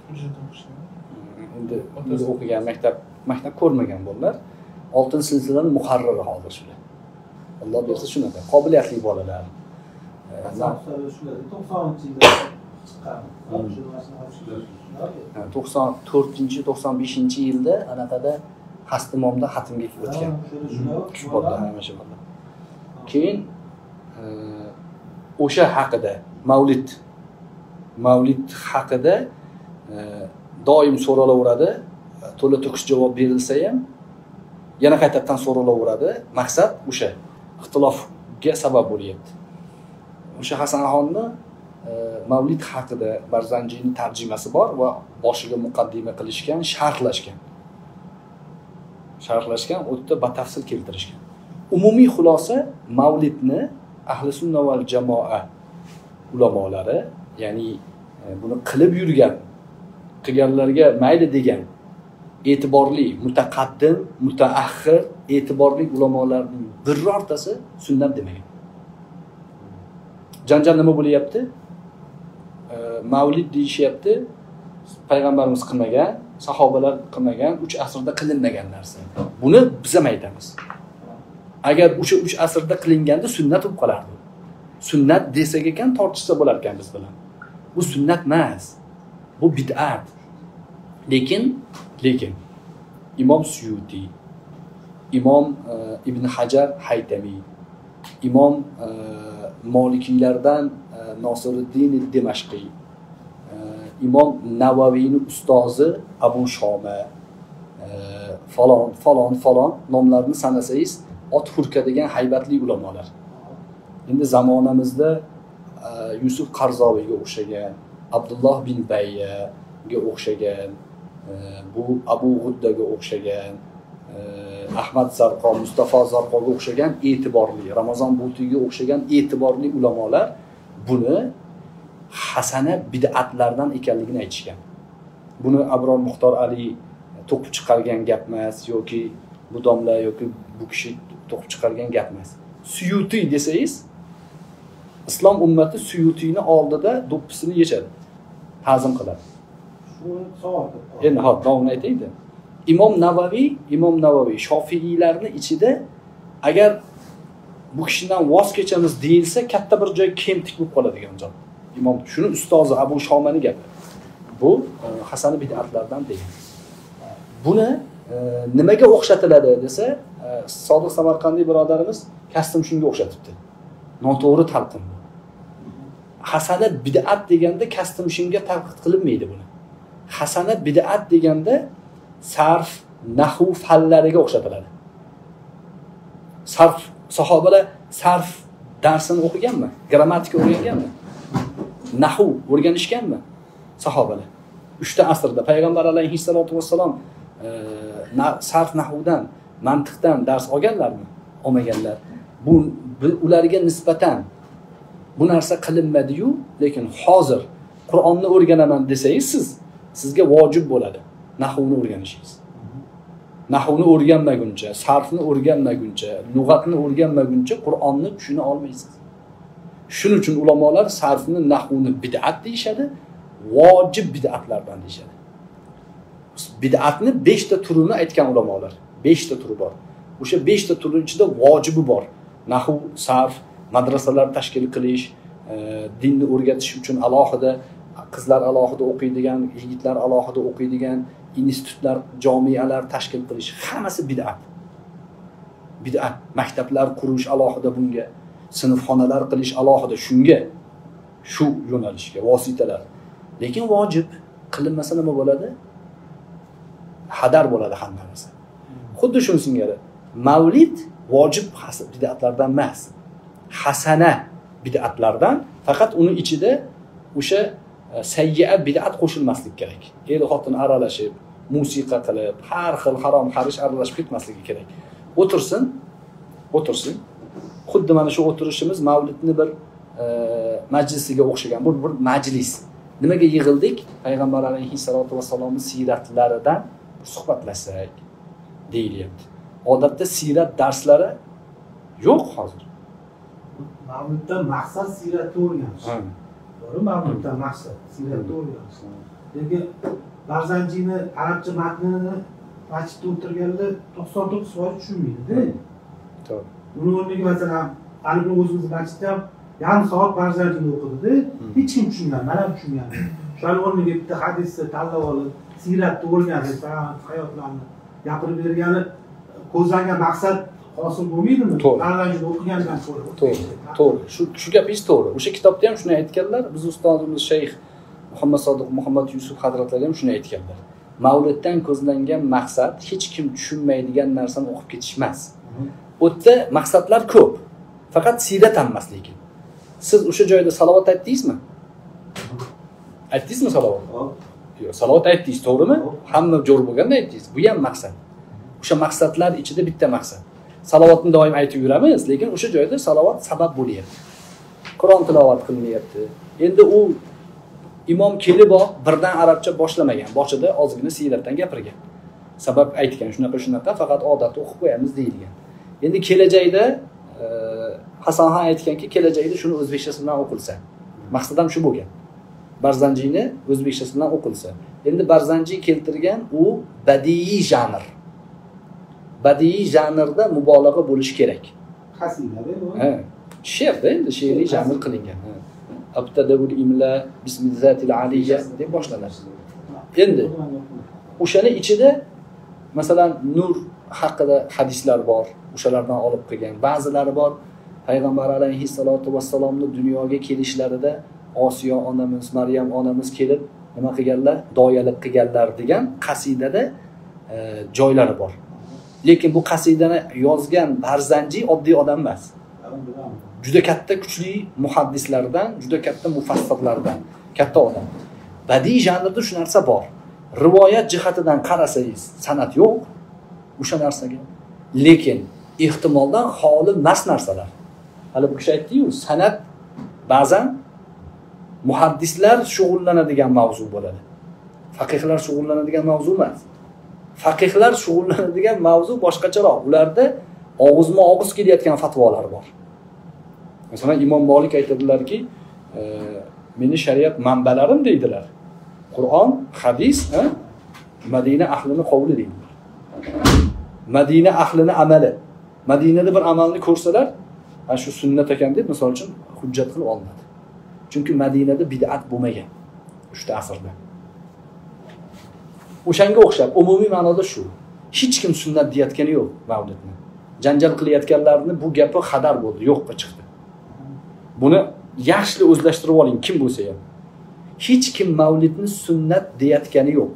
Endi o'zi o'qigan maktab ko'rmagan bolalar. 6-sinfdan muharrir hozir shular. Alloh bersa shunaqa qobiliyatli bolalar. 90-yilda chiqqan. 94-95-yilda anaqada Hastimomda xatmga o'tgan. Shu bola mana shu bola. Keyin o'sha haqida Mavlid haqida doim so'ralaveradi. To'la to'kis javob berilsa ham yana qaytadan so'ralaveradi. Maqsad o'sha ixtilofga sabab bo'lyapti. O'sha Hasanxonni Mavlid haqida Barzanjiyning tarjimasi bor va boshiga muqaddima qilishgan, sharhlashgan, o'tda batafsil keltirishgan. Umumiy xulosa Mavlidni ahli sunna val jamoa ulamolari, ya'ni buni qilib yurgan, qilganlarga mayli degan e'tiborli mutaqaddim, mutaaxir, e'tiborli ulamolarning birortasi sunnat demagan. Janjal nima bo'lyapti? Mavlid deyishyapti. Payg'ambarimiz qilmagan, sahobalar qilmagan, 3 asrda qilinmagan narsa. Buni biz ham aytamiz. Agar o'sha 3 asrda qilinganda sunnat bo'lib qolardi. Sunnat desak ekan tortishsa bo'lar ekan biz bilan. Bu sunnat emas. Bu bid'at. Lekin Imom Suyuti, Imom Ibn Hajar Haytami, Imom Molikiylardan Nosiruddin Dimashqiy, Imom Navaviyning ustozi Abu Shoma, falon nomlarini sanasangiz ot hurkadigan haybatli ulamolar. Endi zamonamizda Yusuf Qarzoviyga o'xshagan, Abdulloh bin Bayyaga o'xshagan, bu Abu G'uddaga o'xshagan, Ahmad Zarqo, Mustafa Zarqoga o'xshagan e'tiborli, Ramazon Butiga o'xshagan e'tiborli ulamolar buni hasana bid'atlardan ekanligini aytishgan. Buni Abror Muxtor Ali to'qib chiqargan gap emas yoki bu domla yoki bu kishi to'qib chiqargan gap emas. Suyuti desangiz, islom ummati Suyutini oldida do'ppisini yechadi, ta'zim qiladi. Shuni savol. Endi hop, nomini aytaydi. Imom Navaviy Shofiiylarning ichida agar bu kishidan voz kechamiz deyilsa, katta bir joy kemtik bo'lib qoladigan joy. Imom shuni ustozi Abu Shomani gapi. Bu hasani bid'atlardan degan. Buni nimaga o'xshatiladi desa, Sodiq Samarqandiy birodarimiz kastim shunga o'xshatibdi. Noto'g'ri talqin bu. Hasana bid'at deganda kastim shunga tanqid qilinmaydi buni. Hasana bid'at deganda sarf, nahv fallariga o'xshatiladi. Sarf sahobalar sarf darsini o'qiganmi? Grammatika o'rganganmi? Nahv o'rganishganmi? Sahobalar 3 ta asrda payg'ambar alayhissalatu vassalom sarf nahvdan, mantiqdan dars olganlarmi? Olmaganlar. Bu ularga nisbatan bu narsa qilinmadi-yu, lekin hozir Qur'onni o'rganaman desangiz sizga vojib bo'ladi nahvni o'rganishingiz. Nahvni o'rganmaguncha, sarfni o'rganmaguncha, lug'atni o'rganmaguncha Qur'onni tushuna olmaysiz. Shuning uchun ulamolar sarfni, nahvni bid'at deyshadi, vojib bid'atlardan deyshadi. Bid'atni 5 ta turini aytgan ulamolar. 5 ta turi bor. O'sha 5 ta turi ichida vojibi bor. Nahv, sarf, madrasalar tashkil qilish, dinni o'rgatish uchun alohida, qizlar alohida o'qiydigan, yigitlar alohida o'qiydigan institutlar, jomiyalar tashkil qilish, hammasi bid'at. Bid'at. Maktablar qurish alohida bunga, sinfxonalar qilish alohida shunga, shu yo'nalishga vositalar. Lekin vojib qilinmasa nima bo'ladi? Hadar bo'ladi hammasi. Xuddi shuni singari Mavlid vojib bid'atlardan emas. Hasana bid'atlardan, faqat uni ichida o'sha sayyi'a bid'at qo'shilmasligi kerak. Er-xotin aralashib, musiqa qilib, har xil harom harish aralashib ketmasligi kerak. O'tirsin. Xuddi mana shu o'tirishimiz Mavlidni bir majlisiga o'xshagan. Bu bir majlis. Nimaga yig'ildik? Payg'ambar alayhissalatu vassalomning siratlaridan suhbatlashsak deyilyapti. Odatda sirat darslari yo'q hozir. Mavluddan maqsad siratni o'rganish. To'g'ri, Mavluddan maqsad siratni o'rganish. Lekin Barzanjiyni arabcha matnini masjidda o'tirganda 99% tushunmaydi-da. To'g'ri. Uni o'rniga masalan, alibni o'zimiz masjidda ham yarim soat Barzanjiyni o'qidi-da, hech kim tushunmagan, men ham tushunmadim. Shuning o'rniga bitta hadisni tanlab olib, siratni o'rganib, hayotlarni gapirib bergani ko'zlangan maqsad hosil bo'lmaydimi? Barzanjiyni o'qigandan ko'ra. To'g'ri. Shu gapingiz to'g'ri. O'sha kitobda ham shuni aytganlar, biz ustozimiz Shayx Muhammad Sodiq Muhammad Yusuf hazratlari ham shuni aytganlar. Mavliddan ko'zlangan maqsad hech kim tushunmaydigan narsani o'qib ketish emas. U yerda maqsadlar ko'p. Faqat sirat ham emas lekin. Siz o'sha joyda salovat aytdingizmi? Aytdingizmi salovat? Yo'q, salovat aytdingiz, to'g'rimi? Hamma jo'r bo'lganda aytdingiz. Bu ham maqsad. O'sha maqsadlar ichida bitta maqsad. Salovatni doim aytib yuramiz, lekin o'sha joyda salovat sabab bo'lyapti. Qur'on tilovat qilinmayapti. Endi u imom kelib birdan arabcha boshlamagan. Boshida ozgina siratdan gapirgan. sabab aytgan, shunaqa faqat odatda o'qib qo'yamiz deyilgan. Endi kelajakda Hasanxon aytganki, kelajakda shuni o'zbekchasi bilan o'qilsa. Maqsadim shu bo'lgan. Barzanjiyni o'zbekchasi bilan o'qilsa. Endi Barzanjiy keltirgan u badiiy janr. Badiiy janrda mubolag'a bo'lishi kerak. Qasida-da bu. Ha, she'rda endi she'riy janr qilingan. Abtadavul imla bismillatil aliyya deb boshlanadi. Endi o'shani ichida masalan nur haqida hadislar bor, o'shalardan olib qilgan. Ba'zilari bor, payg'ambar alayhissalotu vassalomning dunyoga kelishlarida Osiyo onamiz, Maryam onamiz kelib nima qilganlar? Doyalik qilganlar degan qasidada joylari bor. Lekin bu qasidani yozgan Barzanjiy oddiy odam emas. Juda katta kuchli muhaddislardan, juda katta mufassirlardan, katta odam. Badiiy janrda shu narsa bor. Rivoyat jihatidan qarasangiz, san'at yo'q o'sha narsaga. Lekin ehtimoldan xoli emas narsalar. Hali bu kishi aytdi-yu, san'at ba'zan muhaddislar shug'ullanadigan mavzu bo'ladi. Faqihlar shug'ullanadigan mavzu emas. Faqihlar shug'ullanadigan mavzu boshqacharoq. Ularda og'izma-og'iz kelayotgan fatvolar bor. Masalan, Imom Malik aytadilarki, meni shariat manbalarim deydilar. Qur'on, hadis, Madina ahlining qavli deydilar. Madina ahlining amali. Madinada bir amalni ko'rsalar, shu sunnat ekan deb misol uchun hujjat qilib olinadi. Chunki Madinada bid'at bo'lmagan 3 asrda. O'shanga o'xshab, umumiy ma'noda shu. Hech kim sunnat deyotgani yo'q mavlidni. Janjal qilayotganlarni bu gapi xadar bo'ldi, yo'qqa chiqdi. Buni yaxshi o'zlashtirib oling, kim bo'lsa ham. Hech kim mavlidni sunnat deyotgani yo'q.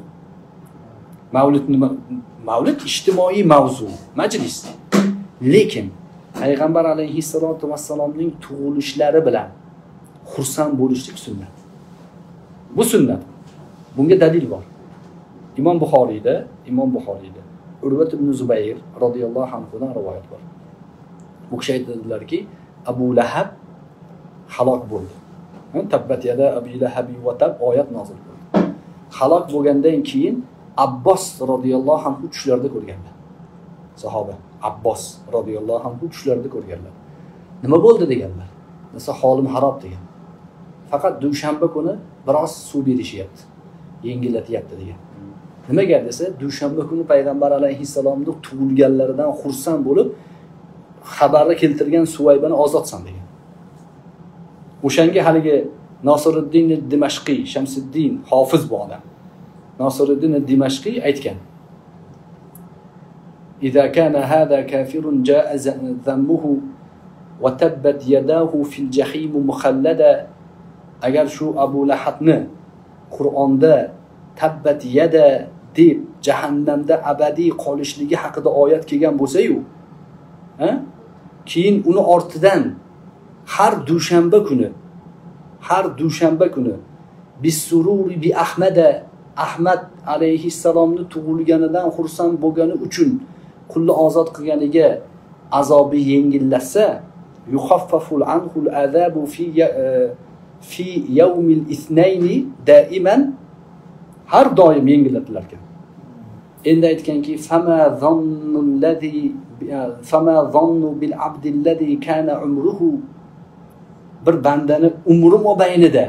Mavlid ijtimoiy mavzu, majlis. Lekin payg'ambar alayhissalotu vassalomning tug'ilishlari bilan xursand bo'lishlik sunnat. Bu sunnat. Bunga dalil bor. Imom Buxoriyda Urvat ibn Zubayr radhiyallohu anhudan rivoyat bor. Bu kishi aytadilarki, Abu Lahab halok bo'ldi. Tabbat yada Abi Lahabi va tab oyat nozil bo'ldi. Halok bo'lgandan keyin Abbos radhiyallohu anhu tushlarda ko'rganlar. Sahoba Abbos radhiyallohu anhu tushlarda ko'rganlar. Nima bo'ldi deganlar. Mesela holim harob degan. Faqat dushanba kuni biroz suv berishyapti. Yengillatyapti degan. Nimaga desa, dushanba kuni payg'ambar alayhissalomning tug'ilganlaridan xursand bo'lib, xabarni keltirgan Suvaybani ozodsan degan. O'shanga haligi Nosiruddin Dimashqiy, Shamsiddin hofiz bu odam. Nosiruddin Dimashqiy aytgan. إذا كان هذا كافر جاء ذنبه وتبت يداه في الجحيم مخلدا. Agar shu Abu Lahabni Qur'onda tabbat yada deb jahannamda abadiy qolishligi haqida oyat kelgan bo'lsa-yu, keyin uni ortidan har dushanba kuni bisururi bi Ahmada, Ahmad alayhissalomni tug'ilganidan xursand bo'lgani uchun qulni ozod qilganiga azobi yengillasa, yuxaffaful anhul azabu fi yawmil ithnaini daiman, har doim yengillatilar ekan. Endi aytganki, fama zannu bil abdi allazi kana umruhu, bir bandani umri mobaynida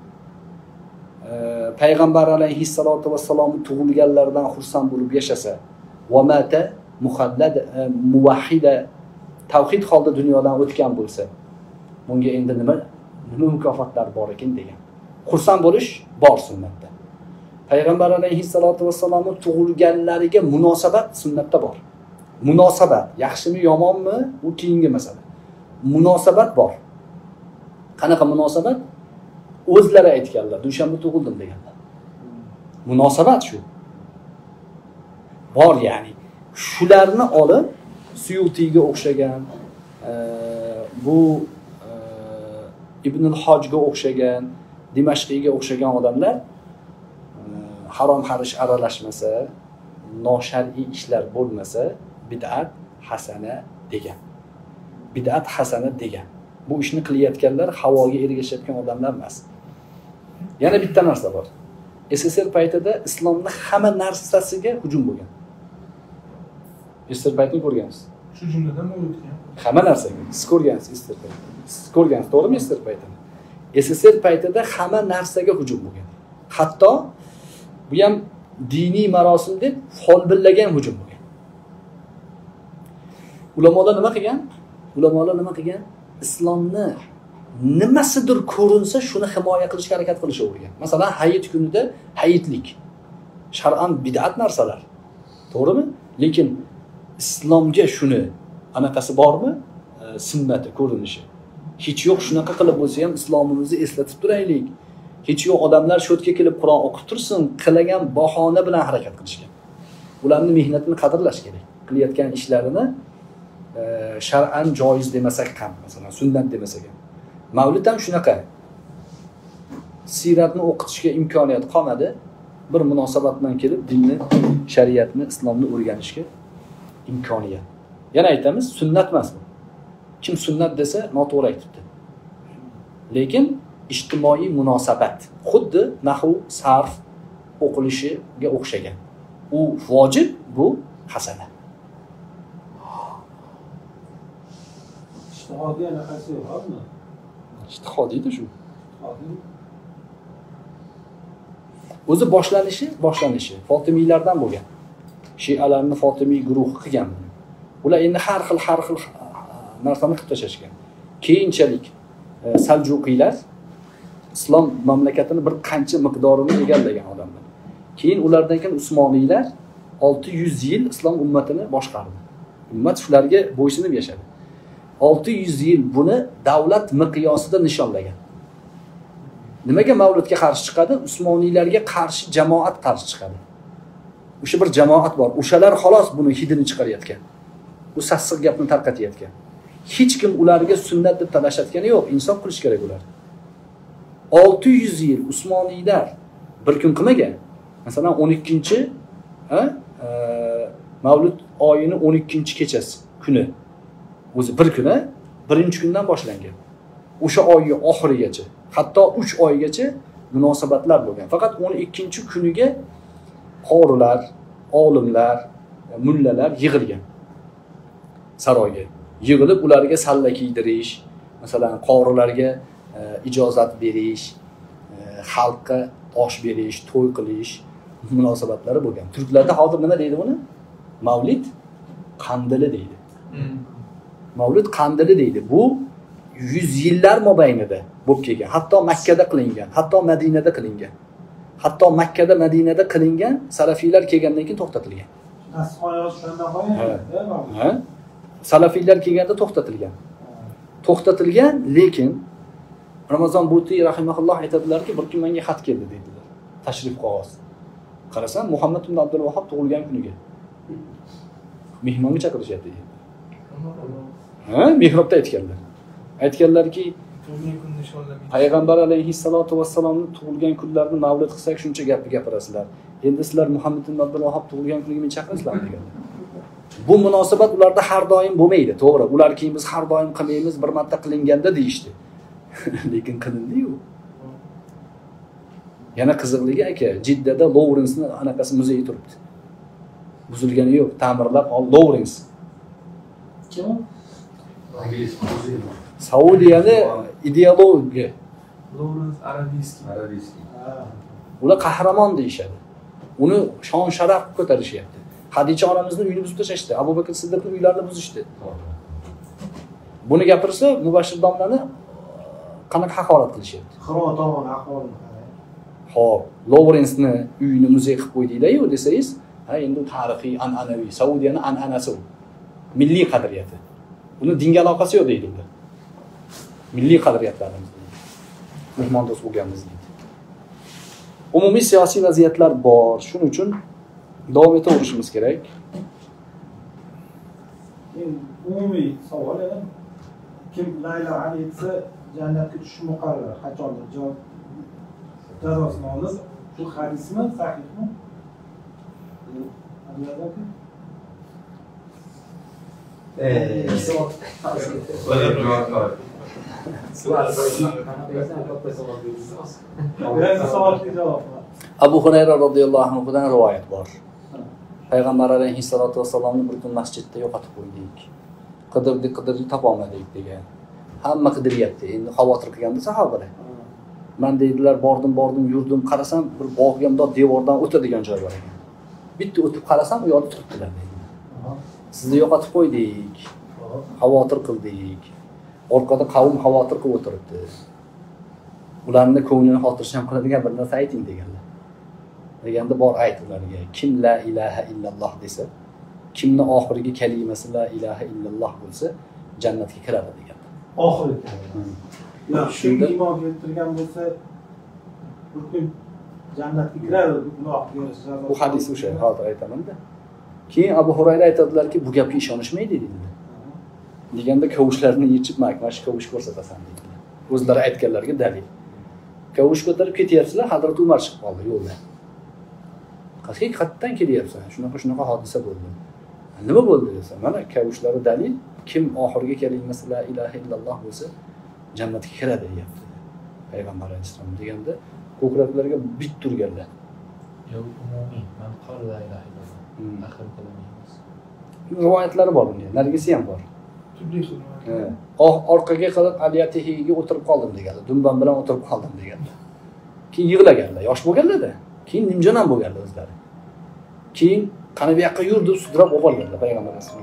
payg'ambar alayhissalotu vassalom tug'ilganlaridan xursand bo'lib yashasa, va mata muvahhida, tavhid holda dunyodan o'tgan bo'lsa, bunga endi nima mukofotlar bor ekan degan. Xursand bo'lish bor sunnatda. Payg'ambar alayhissalotu vassalomning tug'ilganlariga munosabat sunnatda bor. Munosabat, yaxshimi yomonmi, u keyingi masala. Munosabat bor. Qanaqa munosabat? O'zlari aytganlar, dushanba tug'ildim deganlar. Munosabat shu. Bor ya'ni. Shularni olib Suyutiga o'xshagan, bu Ibn al-Hojga o'xshagan, Dimashqiyga o'xshagan odamlar harom harish aralashmasa, noshar'iy ishlar bo'lmasa, bid'at hasana degan. Bid'at hasana degan. Bu ishni qilayotganlar havoga ergashayotgan odamlar emas. Yana bitta narsa bor. SSR paytida islomning hamma narsasiga hujum bo'lgan. Ester paytini ko'rgansiz. Shu jumladan Mavludga. Hamma narsaga siz ko'rgansiz Ester paytini. Siz ko'rgansiz, to'g'rimi Ester paytini? SSR paytida hamma narsaga hujum bo'lgan. Hatto bu ham diniy marosim deb folbillagan hujum bo'lgan. Ulamolar nima qilgan? Ulamolar nima qilgan? Islomni nimasidir ko'rinsa shuni himoya qilishga harakat qilishavergan. Masalan, hayit kunida hayitlik shar'an bid'at narsalar. To'g'rimi? Lekin islomga shuni anaqasi bormi? Sunnati ko'rinishi. Hech yo'q, shunaqa qilib bo'lsa ham islomimizni eslatib turaylik. Hech yo'q, odamlar sho'tga kelib Qur'on o'qib tursin, qilagan bahona bilan harakat qilishgan. Ularning mehnatini qadrlash kerak. Qilayotgan ishlarini shar'an joiz demasak ham, masalan, sunnat demasak ham. Mavlid ham shunaqa. Siratni o'qitishga imkoniyat qolmadi. Bir munosabat bilan kelib dinni, shariatni, islomni o'rganishga imkoniyat. Yana aytamiz, sunnat emas bu. Kim sunnat desa, noto'g'ri aytibdi. Lekin ijtimoiy munosabat, xuddi nahv, sarf o'qilishiga o'xshagan. U vojib, bu hasana. Ijtihodiy anaqasi yo'qmi? Ijtihodiy shu. O'zi boshlanishi Fotimiylardan bo'lgan. Shialarni Fotimiy guruhi qilgan. Ular endi har xil narsani qilib tashashgan. Keyinchalik Saljuqiylar islom mamlakatini bir qancha miqdorini egallagan odamlar. Keyin ulardan keyin Usmoniylar 600 yil islom ummatini boshqardi. Ummat shularga bo'ysunib yashadi. 600 yil buni davlat miqyosida nishonlagan. Nimaga Mavludga qarshi chiqadi? Usmoniylarga qarshi jamoat qarshi chiqadi. O'sha bir jamoat bor. O'shalar xolos buni hidini chiqarayotgan. Bu sassiq gapni tarqatayotgan. Hech kim ularga sunnat deb talashayotgani yo'q. Insof qilish kerak ular. 600 yil Usmoniylar bir kun qilmagan. Masalan 12-chi Mavlud oyini 12-chi kechasi kuni. O'zi bir kuni, birinchi kundan boshlangan. O'sha oyning oxirigacha, hatto 3 oygacha munosabatlar bo'lgan. Faqat 12-chi kuniga qorilar, olimlar, mullalar yig'ilgan. Saroyga yig'ilib ularga salla kiydirish, masalan, qorilarga ijozat berish, xalqqa osh berish, to'y qilish munosabatlari bo'lgan. Turklarda hozir nima deydi buni? Mavlid qandili deydi. Mavlid qandili deydi. Bu 100 yillar mobaynida bo'lib kelgan. Hatto Makkada qilingan, hatto Madinada qilingan. Hatto Makkada, Madinada qilingan, salafiylar kelgandan keyin to'xtatilgan. Tasqoyos shundan qo'ygan. Salafiylar kelganda to'xtatilgan. To'xtatilgan, lekin Ramazon Buti rahimahulloh aytadilarki, bir kun menga xat keldi deydilar. Tashrif qog'oz. Qarasam, Muhammad ibn Abdul Vahhab tug'ilgan kuniga. Mehmonga chaqirishyapti deydi. Mehrobda aytganlar. Aytganlarki, Payg'ambar alayhissalatu vassalomning tug'ilgan kunlarini mavlid qilsak shuncha gapni gapirasizlar. Endi sizlar Muhammad ibn Abdul Vahhab tug'ilgan kuniga men chaqirasizlar deganlar. Bu munosabat ularda har doim bo'lmaydi, to'g'ri. Ular keyin biz har doim qilmaymiz, bir marta qilinganda deyishdi. Lekin qilindi-yu. Yana qiziqligi aka, Jiddada Lawrence'ning anaqasi muzeyi turibdi. Buzilgani yo'q, ta'mirlab Lawrence. Kim? Saudiyani ideologi. Lawrence Arabiyskiy. Ular qahramon deyishadi. Uni shon sharaf ko'tarishyapti. Hadicha onamizning uyini buzib tashlashdi. Abu Bakr Siddiqning uylarini buzishdi. Buni gapirsa, Mubashshir domlani qanaqa haqorat qilishyapti? Qirol tomoni ahvolini qarang. Xo'p, Lawrence'ni uyini muzey qilib qo'ydinglar-yu desangiz, ha endi tarixiy, an'anaviy, Saudiyani an'anasi u. Milliy qadriyati. Uni dinga aloqasi yo'q deydi ular. Milliy qadriyatlarimiz. Mehmondo'st bo'lganmiz deydi. Umumiy siyosiy vaziyatlar bor. Shuning uchun davom etaverishimiz kerak. Umumiy savol edi. Kim la ilaha aytsa jannatga tushishi muqarrar. Qachondir jazosini olib, shu hadismi, sahihmi? Abu Hurayra radhiyallohu anhudan rivoyat bor. payg'ambar alayhissalotu vassalomni bir kun masjidda yo'qotib qo'ydik. Qidirdik topolmadik degan. Hamma qidiryapti. Endi xavotir qilganda sahobalar. Men deydilar, bordim, yurdim, qarasam bir bog'ga bundoq devordan o'tadigan joy bor ekan. Bitta o'tib qarasam, u yoqda turibdilar deydilar. Sizni yo'qotib qo'ydik. Xavotir qildik. Orqada qavm xavotir qilib o'tiribdi. Ularni ko'nglini xotirjam qiladigan bir narsa ayting deganlar. Deganda bor ayt ularga. Kim la ilaha illalloh desa, kimni oxirgi kalimasi la ilaha illalloh bo'lsa, jannatga kiradi deganlar. Oxirgi kalima. Yo'q, shunga iymon keltirgan bo'lsa, bir kun jannatga kiradi, gunohga yarasha. Bu hadis o'sha, hozir aytaman-da. Keyin Abu Hurayra aytadilar-ki, bu gapga ishonishmaydi dedilar. Deganda kavushlarni yechib, mana shu kavush ko'rsatasan dedilar. O'zlari aytganlarga dalil. Kavush ko'tarib ketyapsizlar, Hazrat Umar chiqib qoldi yo'lda. Haqiqatdan kelyapsan, shunaqa hodisa bo'ldi. Nima bo'ldi desa, mana kavushlari dalil, kim oxirgi kalimasi la ilaha illalloh bo'lsa, jannatga kiradi deyapti. Payg'ambar alayhisalom deganda ko'kraklarga bit turganlar. Yo'q, umumiy, man qol la ilaha illalloh. Axir qilmaymiz. Rivoyatlari bor bunday, nargisi ham bor. Turli xil. Orqaga qilib aliyatihiga o'tirib qoldim deganlar. Dumban bilan o'tirib qoldim deganlar. Keyin yig'laganlar, yosh bo'lganlar-da. Keyin nimjon ham bo'lganlar o'zlari. Keyin qani bu yoqqa yur deb sudrab olib olganlar payg'ambar alayhisalom.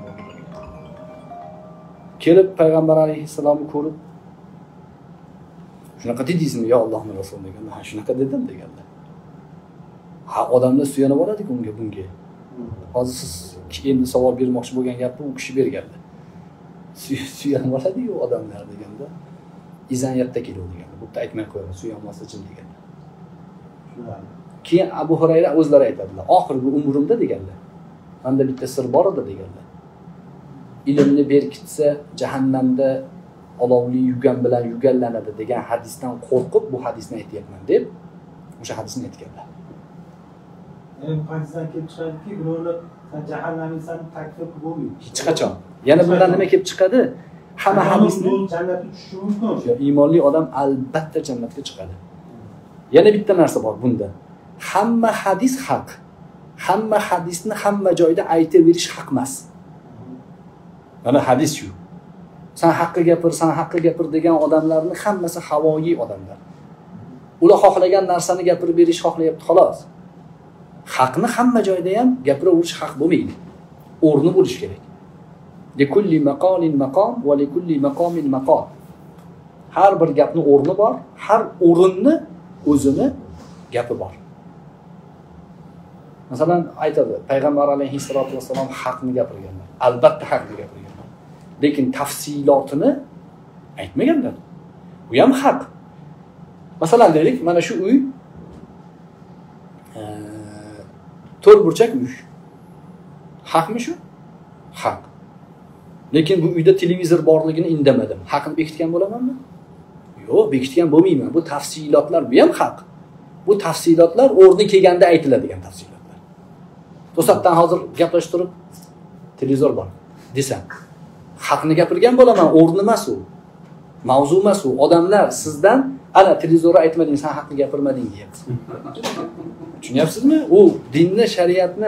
Kelib payg'ambar alayhisalomni ko'rib, shunaqa dedingizmi yo Allohning rasuli deganlar. Ha, shunaqa dedim deganlar. Ha, odamlar suyanib oladi-ku bunga. Hozir siz endi savol bermoqchi bo'lgan gapni u kishi berganlar. Suyanib oladi-ku odamlar deganda, izaniyatda keladi deganlar. Bu yerda aytmay qo'yaman, suyanmasligim deganlar. Keyin Abu Hurayra o'zlari aytadilar, oxirgi umrimda deganlar. Menda bitta sir bor edi deganlar. Ilmni berkitsa jahannamda olovli yugan bilan yugallanadi degan hadisdan qo'rqib bu hadisni aytayapman deb o'sha hadisni aytganlar. Bu hadisdan kelib chiqadiki, birovni sen jahannamingsan takfir qilib bo'lmaydi. Hech qachon. Yana bundan nima kelib chiqadi? Hamma hadisni jannatga tushishi mumkin. Iymonli odam albatta jannatga chiqadi. Yana bitta narsa bor bunda. Hamma hadis haq. Hamma hadisni hamma joyda aytaverish haq emas. Mana hadis shu. Sen haqqi gapir degan odamlarning hammasi havoyi odamlar. Ular xohlagan narsani gapirib berish xohlayapti xolos. Haqni hamma joyda ham gapiraverish haq bo'lmaydi. O'rni bo'lish kerak. Likulli maqolin maqom va likulli maqomin maqom. Har bir gapning o'rni bor, har o'rinni o'zini gapi bor. Masalan, aytadi, payg'ambar alayhissalotu vassalom haqni gapirganlar. Albatta haqni gapirganlar. Lekin tafsilotini aytmaganlar. Bu ham haq. Masalan, deylik, mana shu uy to'rt burchak uy. Haqmi shu? Haq. Lekin bu uyda televizor borligini indamadim. Haqni bekitgan bo'lamanmi? Yo'q, bekitgan bo'lmayman. Bu tafsilotlar bu ham haq. Bu tafsilotlar o'rni kelganda aytiladigan tafsilotlar. To'satdan hozir gaplashib turib televizor bor desam, haqni gapirgan bo'laman, o'rni emas u. Mavzu emas u. Odamlar sizdan ana televizorda aytmading, sen haqni gapirmading deyapti. Tushunyapsizmi? U dinni, shariatni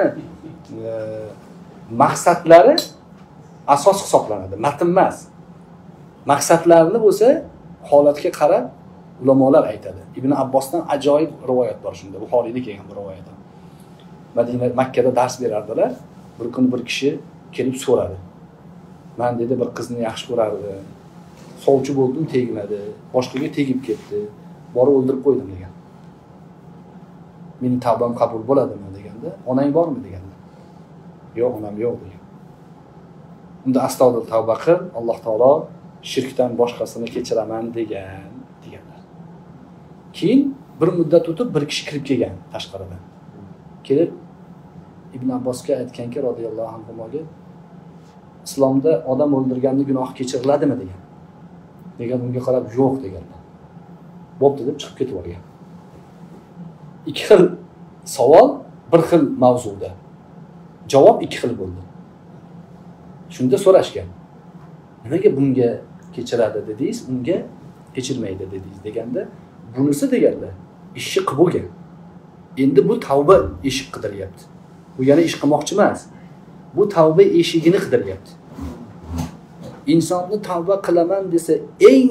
maqsadlari asos hisoblanadi, matn emas. Maqsadlarini bo'lsa holatga qarab ulamolar aytadi. Ibn Abbosdan ajoyib rivoyat bor shunda. Buxoriyda kelgan bir rivoyat. Madina Makkada dars berardilar. Bir kun bir kishi kelib so'radi. Men dedi bir qizni yaxshi ko'rardi. Sovchi bo'ldim, tegmadi. Boshqaga tegib ketdi. Borib o'ldirib qo'ydim degan. Mening tavbam qabul bo'ladimi deganda, onang bormi deganda. Yo'q, onam yo'q degan. Unda astag'fir tavba qil, Alloh taolo shirkdan boshqasini kechiraman deganlar. Keyin bir muddat o'tib bir kishi kirib kelgan tashqaridan. Kelib Ibn Abbosga aytganki, radhiyallohu anhuga, islomda odam o'ldirganni gunohi kechiriladimi degan. Degan unga qarab yo'q deganlar. Bo'pti deb chiqib ketib olgan. Ikki xil savol, bir xil mavzuda. Javob ikki xil bo'ldi. Shunda so'rashgan. Nimaga bunga kechiradi dedingiz, unga kechirmaydi dedingiz deganda, bunisi deganlar, ishni qilib bo'lgan. Endi bu tavba eshik qidiryapti. Bu yana ish qilmoqchi emas. Bu tavba eshigini qidiryapti. Insonni tavba qilaman desa eng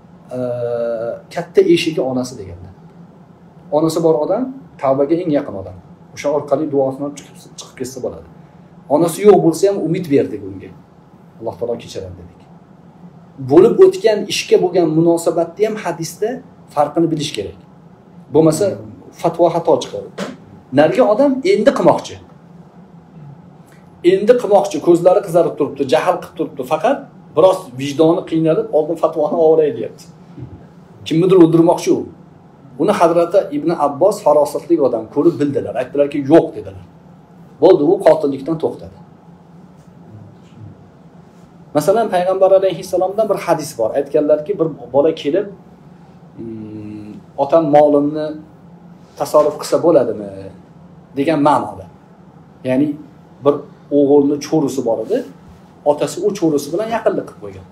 katta eshigi onasi deganlar. Onasi bor odam tavbaga eng yaqin odam. O'sha orqali duosini chiqib ketsa bo'ladi. Onasi yo'q bo'lsa ham umid berdik unga. Alloh taolo kechiradi dedik. Bo'lib o'tgan ishga bo'lgan munosabatni ham hadisda farqini bilish kerak. Bo'lmasa fatvo xato chiqadi. Narga odam endi qilmoqchi. Endi qilmoqchi, ko'zlari qizarib turibdi, jahl qilib turibdi, faqat biroz vijdoni qiynalib, oldin fatvoni olay deyapti. Kimnidir o'ldirmoqchi u. Uni Hazrati Ibn Abbos farosatli odam ko'rib bildilar. Aytdilarki, yo'q dedilar. Bo'ldi, u qotillikdan to'xtadi. Masalan, payg'ambar alayhissalomdan bir hadis bor. Aytganlarki, bir bola kelib, otam molimni tasarruf qilsa bo'ladimi degan ma'noda. Ya'ni bir o'g'ilni cho'risi bor edi. Otasi u cho'risi bilan yaqinlik qilib qo'ygan.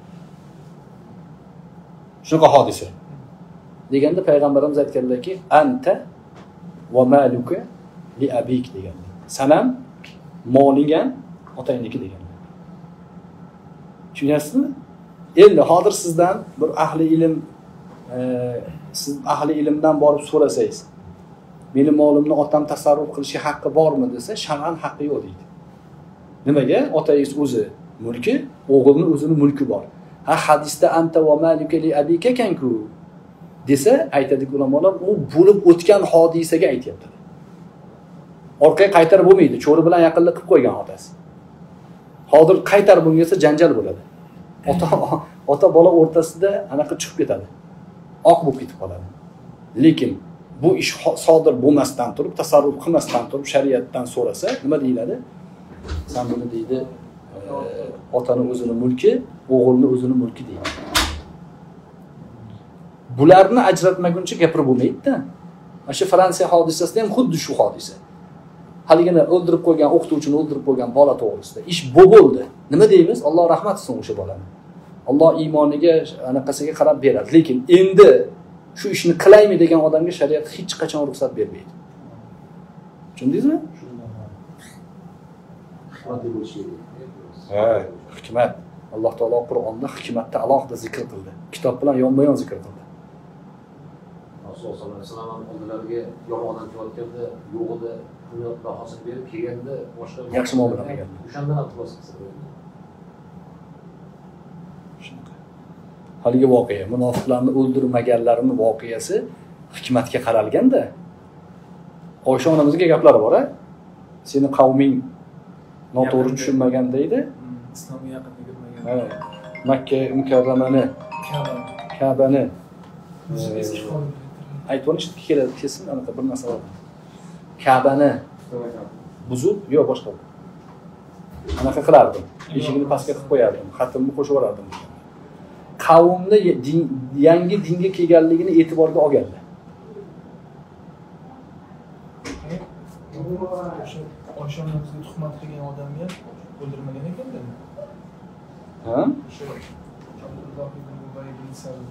Shunaqa hodisa. Deganda payg'ambarimiz aytganlarki, anta va maluka li abik deganlar. San ham moling ham otangniki deganlar. Tushunyapsizmi? Endi hozir sizdan bir ahli ilm siz ahli ilmdan borib so'rasangiz, meni molimni otam tasarruf qilishi haqqi bormi desa, shar'an haqqi yo'q deydi. Nimaga? Otangiz o'zi mulki, o'g'ilning o'zining mulki bor. Ha, hadisda anta va maluka li abika kanku desa, aytadi ulamolar, u bo'lib o'tgan hodisaga aytayapti. Orqaga qaytarib bo'lmaydi. Cho'ri bilan yaqinlik qilib qo'ygan otasi. Hozir qaytarib bo'lmasa janjal bo'ladi. Ota bola o'rtasida anaqa chiqib ketadi. Oq bo'lib ketib qoladi. Lekin bu ish sodir bo'lmasdan turib, tasarruf qilmasdan turib shariatdan so'rasa, nima deyiladi? Sen buni deydi, otaning o'zining mulki, o'g'ilning o'zining mulki deydi. Bularni ajratmaguncha gapirib bo'lmaydi-da. Mana shu Fransiya hodisasida ham xuddi shu hodisa. Haligini o'ldirib qo'ygan, o'qituvchini o'ldirib qo'ygan bola to'g'risida ish bo'ldi. Nima deymiz? Alloh rahmat qilsin o'sha bolani. Alloh iymoniga, anaqasiga qarab beradi. Lekin endi shu ishni qilaymi degan odamga shariat hech qachon ruxsat bermaydi. Tushundingizmi? Ha, hikmat. Alloh taolo Qur'onda hikmatni alohida zikr qildi. Kitob bilan yonma-yon zikr qildi. Rasululloh sollallohu alayhi vasallam oldilariga yomondan kelayotganda yo'g'ida pulni bahosini berib kelganda boshqa yaxshi muomala qilgan. O'shandan iltimos qilsa bo'ladi. Haligi voqea, munofiqlarni o'ldirmaganlarining voqeasi hikmatga qaralganda, Oysha onamizga gaplari bor-a? Seni qavming noto'g'ri tushunmagan deydi. Islomga yaqin yurmagan. Ha, Makka mukarramani, Ka'bani aytib keladi, kesin anaqa bir narsa bor. Ka'bani buzib, yo'q boshqa. Anaqa qilardim. Eshigini pastga qilib qo'yardim, xatimni qo'shib yuborardim. Qavmni yangi dinga kelganligini e'tiborga olganlar. Oysha onamizga tuhmat qilgan odamga o'ldirmagan ekan-da. Ha? O'sha Abdulloh ibn Ubay ibn Salul.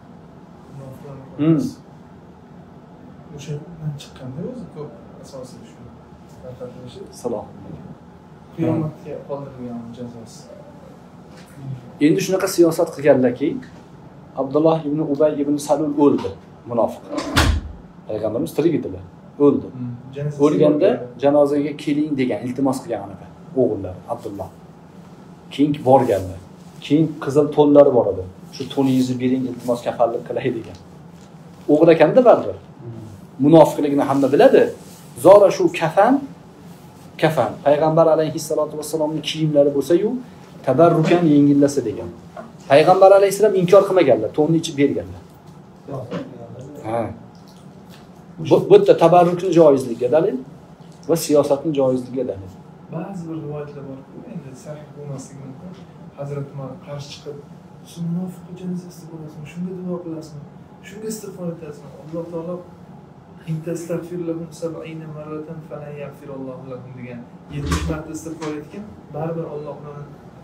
O'shadan chiqqanda o'zi ko'p asosiy shu. Salom. Qiyomatga qoldirilgan jazosi. Endi shunaqa siyosat qilganlarki, Abdulloh ibn Ubay ibn Salul o'ldi, munofiq. Payg'ambarimiz tirik edilar, o'ldi. O'lganda janozaga keling degan iltimos qilgan anaqa o'g'illar Abdulloh. Keyin borganlar. Keyin qizil to'nlari bor edi. Shu to'ningizni bering, iltimos kafallik qilay degan. O'g'il ekanda baribir. Munofiqligini hamma biladi. Zora shu kafan payg'ambar alayhissalotu vassalomning kiyimlari bo'lsa-yu, tabarrukan yengillasa degan. Payg'ambar alayhisalom inkor qilmaganlar, to'nni ichib berganlar. Ha. Bu yerda tabarrukning joizligiga dalil va siyosatning joizligiga dalil. Ba'zi bir rivoyatlar bor-ku, endi sahih bo'lmasligi mumkin. Hazrat Umar qarshi chiqib, "Siz munofiq janozasida bo'lasizmi? Shunga duo qilasizmi? Shunga istig'for etasizmi? Alloh taolo intastagfir lahum 70 marratan falan yaghfirullohu lahum" degan 70 marta istig'for etgan, baribir Alloh ularni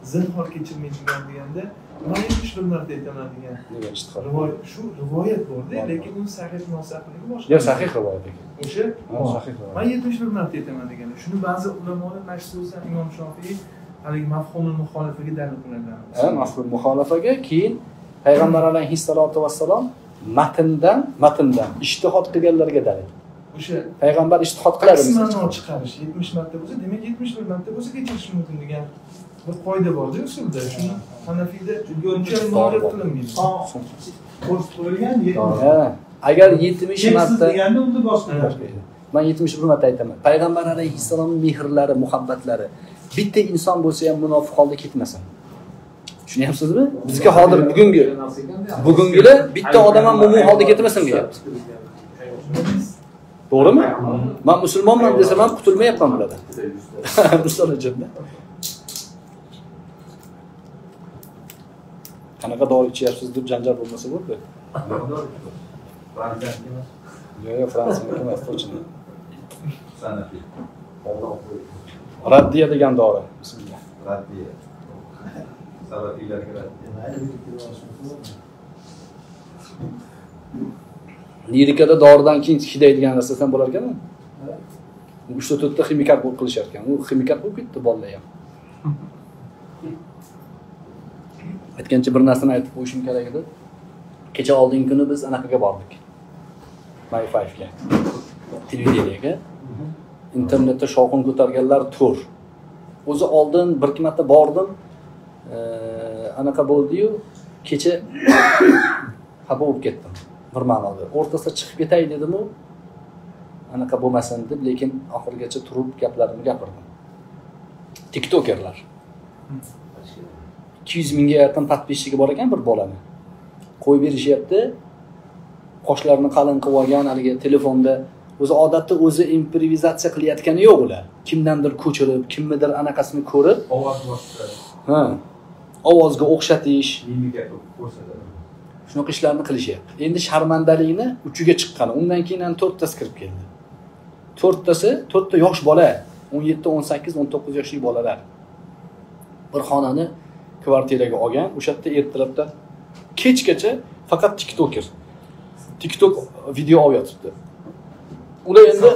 zinhor kechirmaydigan deganda man 71 marta aytaman degan nega ishtihor shu rivoyat borda, lekin uni sahih munosabati boshqa. yo sahih rivoyat ekan O'sha sahih rivoyat man 71 marta aytaman degan. Shuni ba'zi ulamolar mashhursan Imom Shofiy haligi mafhumul muxolifaga dalil qiladilar. mafhum muxolafaga keyin payg'ambar alayhissalotu vassalom matndan ijtihod qilganlarga dalil. O'sha Payg'ambar ijtihod qiladi. ma'no chiqarish 70 marta bo'lsa, demak 71 marta bo'lsa kechirish mumkin degan bir qoida bor-da usulda. Shuni Hanafiyda unchalik muolif qilinmaydi. Qo'shib qo'yilgan Agar 70 marta deganda unda boshqa. Men 71 marta aytaman. Payg'ambar alayhissalomning mehrlari, muhabbatlari bitta inson bo'lsa ham munofiq holda ketmasin. Tushunyapsizmi? Bizga hozir bugungilar bitta odam ham mo'min holda ketmasin deyapti. To'g'rimi? Men musulmonman desam ham qutulmayapman bulardan. Misol uchun. Qanaqa dori ichyapsiz deb janjal bo'lmasa bo'ldi. Yo'q, Fransiyada emas, to'g'ri. Sanafi. Raddiya degan dori. Bismillah. Raddiya. Salafiylarga raddiya. Lirikada doridan keyin hidaydigan narsadan bo'lar ekan. 3-4 ta ximikat bo'lib qilishar ekan. U ximikat bo'lib ketdi bolalar ham. Aytgancha bir narsani aytib qo'yishim kerak edi. Kecha oldingi kuni biz anaqaga bordik. My5ga. Televideniyaga. Internetda shovqin ko'targanlar tur. O'zi oldin bir ikki marta bordim. Anaqa bo'ldi-yu, kecha xafa bo'lib ketdim. Bir ma'noda. O'rtasida chiqib ketay dedim-u, anaqa bo'lmasin deb, lekin oxirigacha turib gaplarimni gapirdim. TikTokerlar. 200 mingga yaqin podpisчиgi bor ekan bir bolani. Qo'yib berishyapti. Qoshlarini qalin qilib olgan, haligi telefonda o'zi odatda o'zi improvizatsiya qilayotgani yo'q ular. Kimdandir ko'chirib, kimnidir anaqasini ko'rib, Ovoz boshqa. ha, ovozga o'xshatish, Mimika ko'rsatadi. shunaqa ishlarni qilishyapti. Endi sharmandalikni uchiga chiqqan. Undan keyin ham 4 tasi kirib keldi. 4 ta yosh bola, 17, 18, 19 yoshli bolalar. Bir xonani kvartiraga olgan, o'sha yerda ertalabdan kechgacha faqat TikToker. TikTok video olyotibdi. Ular endi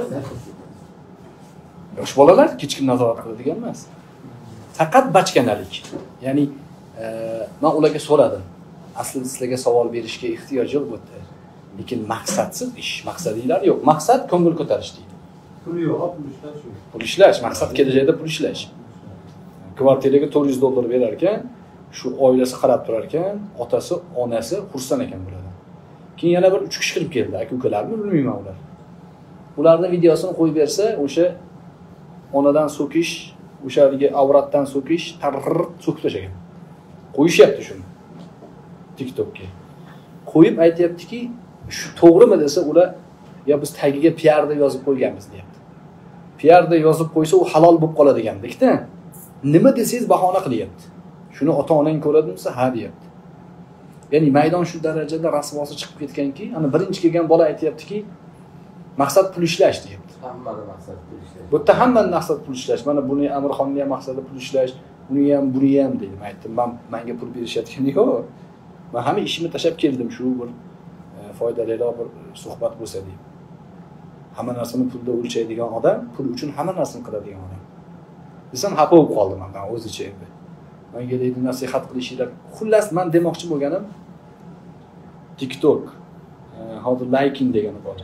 yosh bolalar kechki nazorat qiladigan emas. Faqat bachkanalik. Ya'ni men ularga so'radim. Aslida sizlarga savol berishga ehtiyoj yo'q bo'ldi. Lekin maqsadsiz ish, maqsadinglar yo'q. Maqsad ko'ngil ko'tarish deydi. Pul yo'q, pul ishlash yo'q. Pul ishlash, maqsad kelajakda pul ishlash. Kvartiraga 400 dollar berar ekan, shu oilasi qarab turar ekan, otasi, onasi xursand ekan bulardan. Keyin yana bir 3 kishi kirib keldi, aka-ukalarmi bilmayman ular. Ularning videosini qo'yib bersa, o'sha onadan so'kish, o'sha haligi avratdan so'kish, so'kib tashlagan. Qo'yishyapti shuni. TikTokga. Qo'yib aytayaptiki, shu to'g'rimi desa, ular yo biz tagiga PR deb yozib qo'yganmiz deyapti. PR deb yozib qo'ysa, u halol bo'lib qoladigandek-da. Nima desangiz bahona qilyapti. Shuni ota-onang ko'radimsa, ha deyapti. Ya'ni maydon shu darajada rasvosi chiqib ketganki, ana birinchi kelgan bola aytayaptiki, maqsad pul ishlash deyapti. Hammaning maqsadi pul ishlash. Bu yerda hammaning maqsadi pul ishlash. Mana buni Amirxonning ham maqsadi pul ishlash, buni ham deydi. Men aytdim, menga pul berishayotgani yo'q. Men hamma ishimni tashlab keldim, shu bir foydaliroq bir suhbat bo'lsa deb. Hamma narsani pulda o'lchaydigan odam, pul uchun hamma narsani qiladigan odam. Desam xafa bo'lib qoldim men o'zicha endi. Menga deydi nasihat qilishinglar. Xullas men demoqchi bo'lganim TikTok, hozir liking degani bor.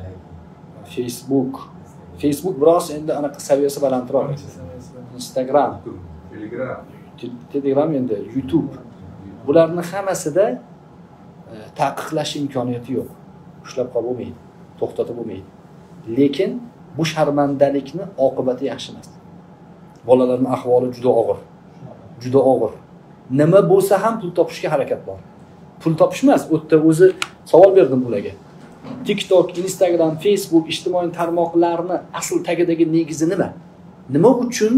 Facebook biroz endi anaqa saviyasi balandroq. Instagram, Telegram endi YouTube. Bularning hammasida taqiqlash imkoniyati yo'q. Ushlab qolib bo'lmaydi, to'xtatib bo'lmaydi. Lekin bu sharmandalikni oqibati yaxshi emas. Bolalarning ahvoli juda og'ir. Juda og'ir. Nima bo'lsa ham pul topishga harakat bor. Pul topish emas, o'tda o'zi savol berdim ularga. TikTok, Instagram, Facebook ijtimoiy tarmoqlarni asl tagidagi negizi nima? Nima uchun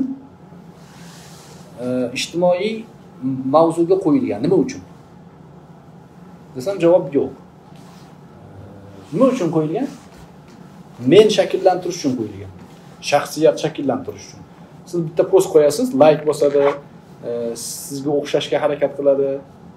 ijtimoiy mavzuga qo'yilgan? Nima uchun? Desam javob yo'q. Nima uchun qo'yilgan? Men shakllantirish uchun qo'yilgan. Shaxsiyat shakllantirish uchun. Siz bitta post qo'yasiz, like bosadi, sizga o'xshashga harakat qiladi.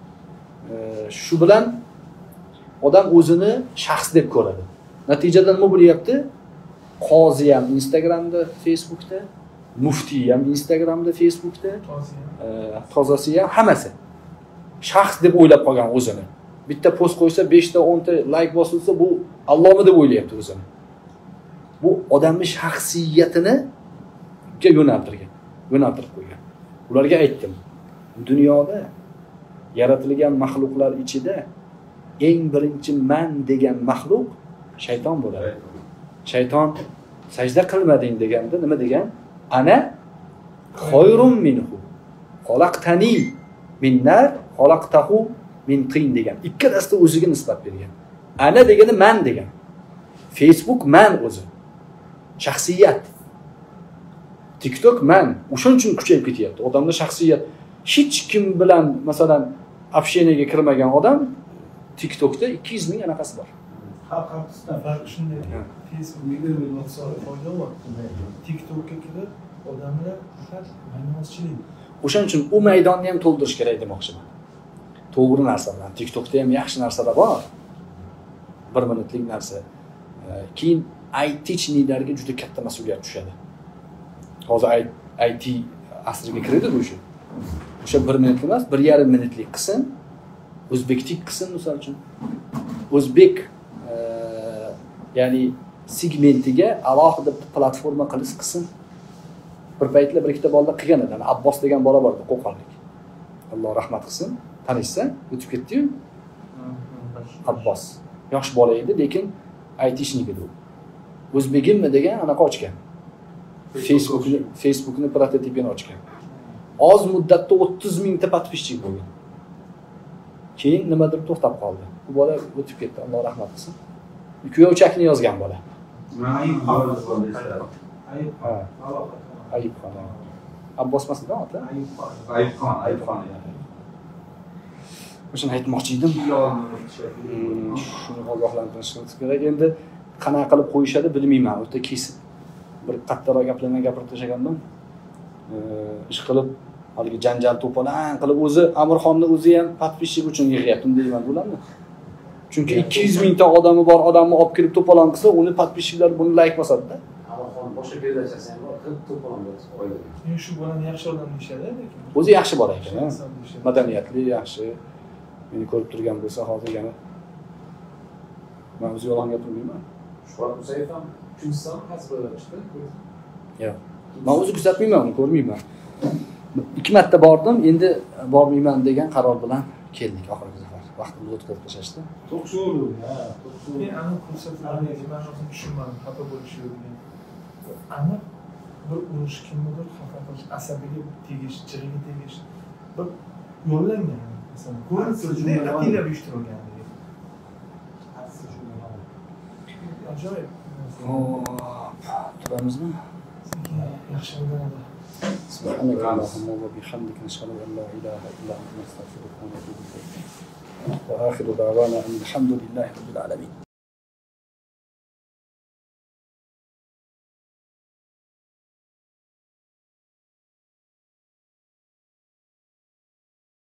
Shu bilan odam o'zini shaxs deb ko'radi. Natijada nima bo'lyapti? Qozi ham Instagramda, Facebookda, muftiy ham Instagramda, Facebookda, tozasi ham hammasi shaxs deb o'ylab qolgan o'zini. Bitta post qo'ysa 5 ta 10 ta like bosilsa bu Allohmi deb o'ylayapti o'zini. Bu odamning shaxsiyatini yo'naltirib qo'ygan. Ularga aytdim. Dunyoda yaratilgan maxluqlar ichida eng birinchi man degan maxluq shayton bo'ladi. Shayton sajda qilmading deganda nima degan? Ana xoyrun minhu. Xalaqtani min nar, xalaqtahu min tin degan. Ikkalasida o'ziga nisbat bergan. Ana degani man degan. Facebook man o'zi. Shaxsiyat. TikTok man. O'shaning uchun kuchayib ketyapti. Odamning shaxsiyat hech kim bilan masalan общениyaga kirmagan odam TikTokda 200 ming anaqasi bor. Haqiqatda farq shunday. Facebook'da bir iqtisodiy foyda bor. TikTok'ga kirib odamlar faqat ma'noschilik. O'shaning uchun u maydonni ham to'ldirish kerak demoqchiman. To'g'ri narsa bilan. TikTokda ham yaxshi narsalar bor. 1 minutlik narsa. Keyin IT'chilarga juda katta mas'uliyat tushadi. Hozir IT asriga kirdi bu shu. O'sha 1 minutlik emas, 1,5 minutlik qilsin. O'zbektik qilsin misol uchun. O'zbek ya'ni segmentiga alohida platforma qilsin. Bir paytlar bir ikkita bolalar qilgan edi. Abbos degan bola bor edi, Qo'qonlik. Alloh rahmat qilsin. Tanishsan, o'tib ketdi-yu. Abbos. Yosh bola edi, lekin IT'chnik edi u. O'zbegimmi degan anaqa ochgan. Facebookni prototipini ochgan. Oz muddatda 30 mingta podpischik bo'lgan. Keyin nimadir to'xtab qoldi. Bu bola o'tib ketdi, Alloh rahmat qilsin. Kuyovchakni yozgan bola. Ayubxon. Abbos masida ota? Ayubxon. O'shani aytmoqchi edim. Shuni ogohlantirish kerak. Endi qanaqa qilib qo'yishadi bilmayman. O'ta kesib bir qattiqroq gaplarni gapirib tashlagandim. Ish qilib haligi janjal to'polon qilib o'zi Amirxonni o'zi ham podpischik uchun yig'yaptim deyman bularni. Chunki 200 mingta odami bor, odamni olib kelib to'polon qilsa, uni podpischiklar buni like bosadi-da. Amirxon boshqa perechasi ham bor, qilib to'polon qo'yadi. Men shu bolani yaxshi odam deyshadi, lekin o'zi yaxshi bola ekan, madaniyatli, yaxshi. Meni ko'rib turgan bo'lsa, hozir yana men o'zi yolg'on gapirmayman. Shuhrat Musayev ham kunsan hasb bo'lishdi. Yo'q. Men o'zi kuzatmayman, uni ko'rmayman. 2 marta bordim, endi bormayman degan qaror bilan keldik oxirgi safar. Vaqtimizni o'tkazib tashlashdi. To'qsolu, ha, to'qsolu. Men aniq ko'rsatuvlarni men o'zim tushunmadim, xafa bo'lishim. Aniq bir urush kimnidir xafa qilish, asabiga tegish, jig'iga tegish bir yo'llangan. Masalan, ko'rinsa juda qat'iylab uyushtirilgan. Ajoyib. Turamizmi? Yaxshi bo'ladi. سبحانك اللهم وبحمدك نشهد ان لا اله الا انت نستغفرك ونتوب اليك واخر دعوانا ان الحمد لله رب العالمين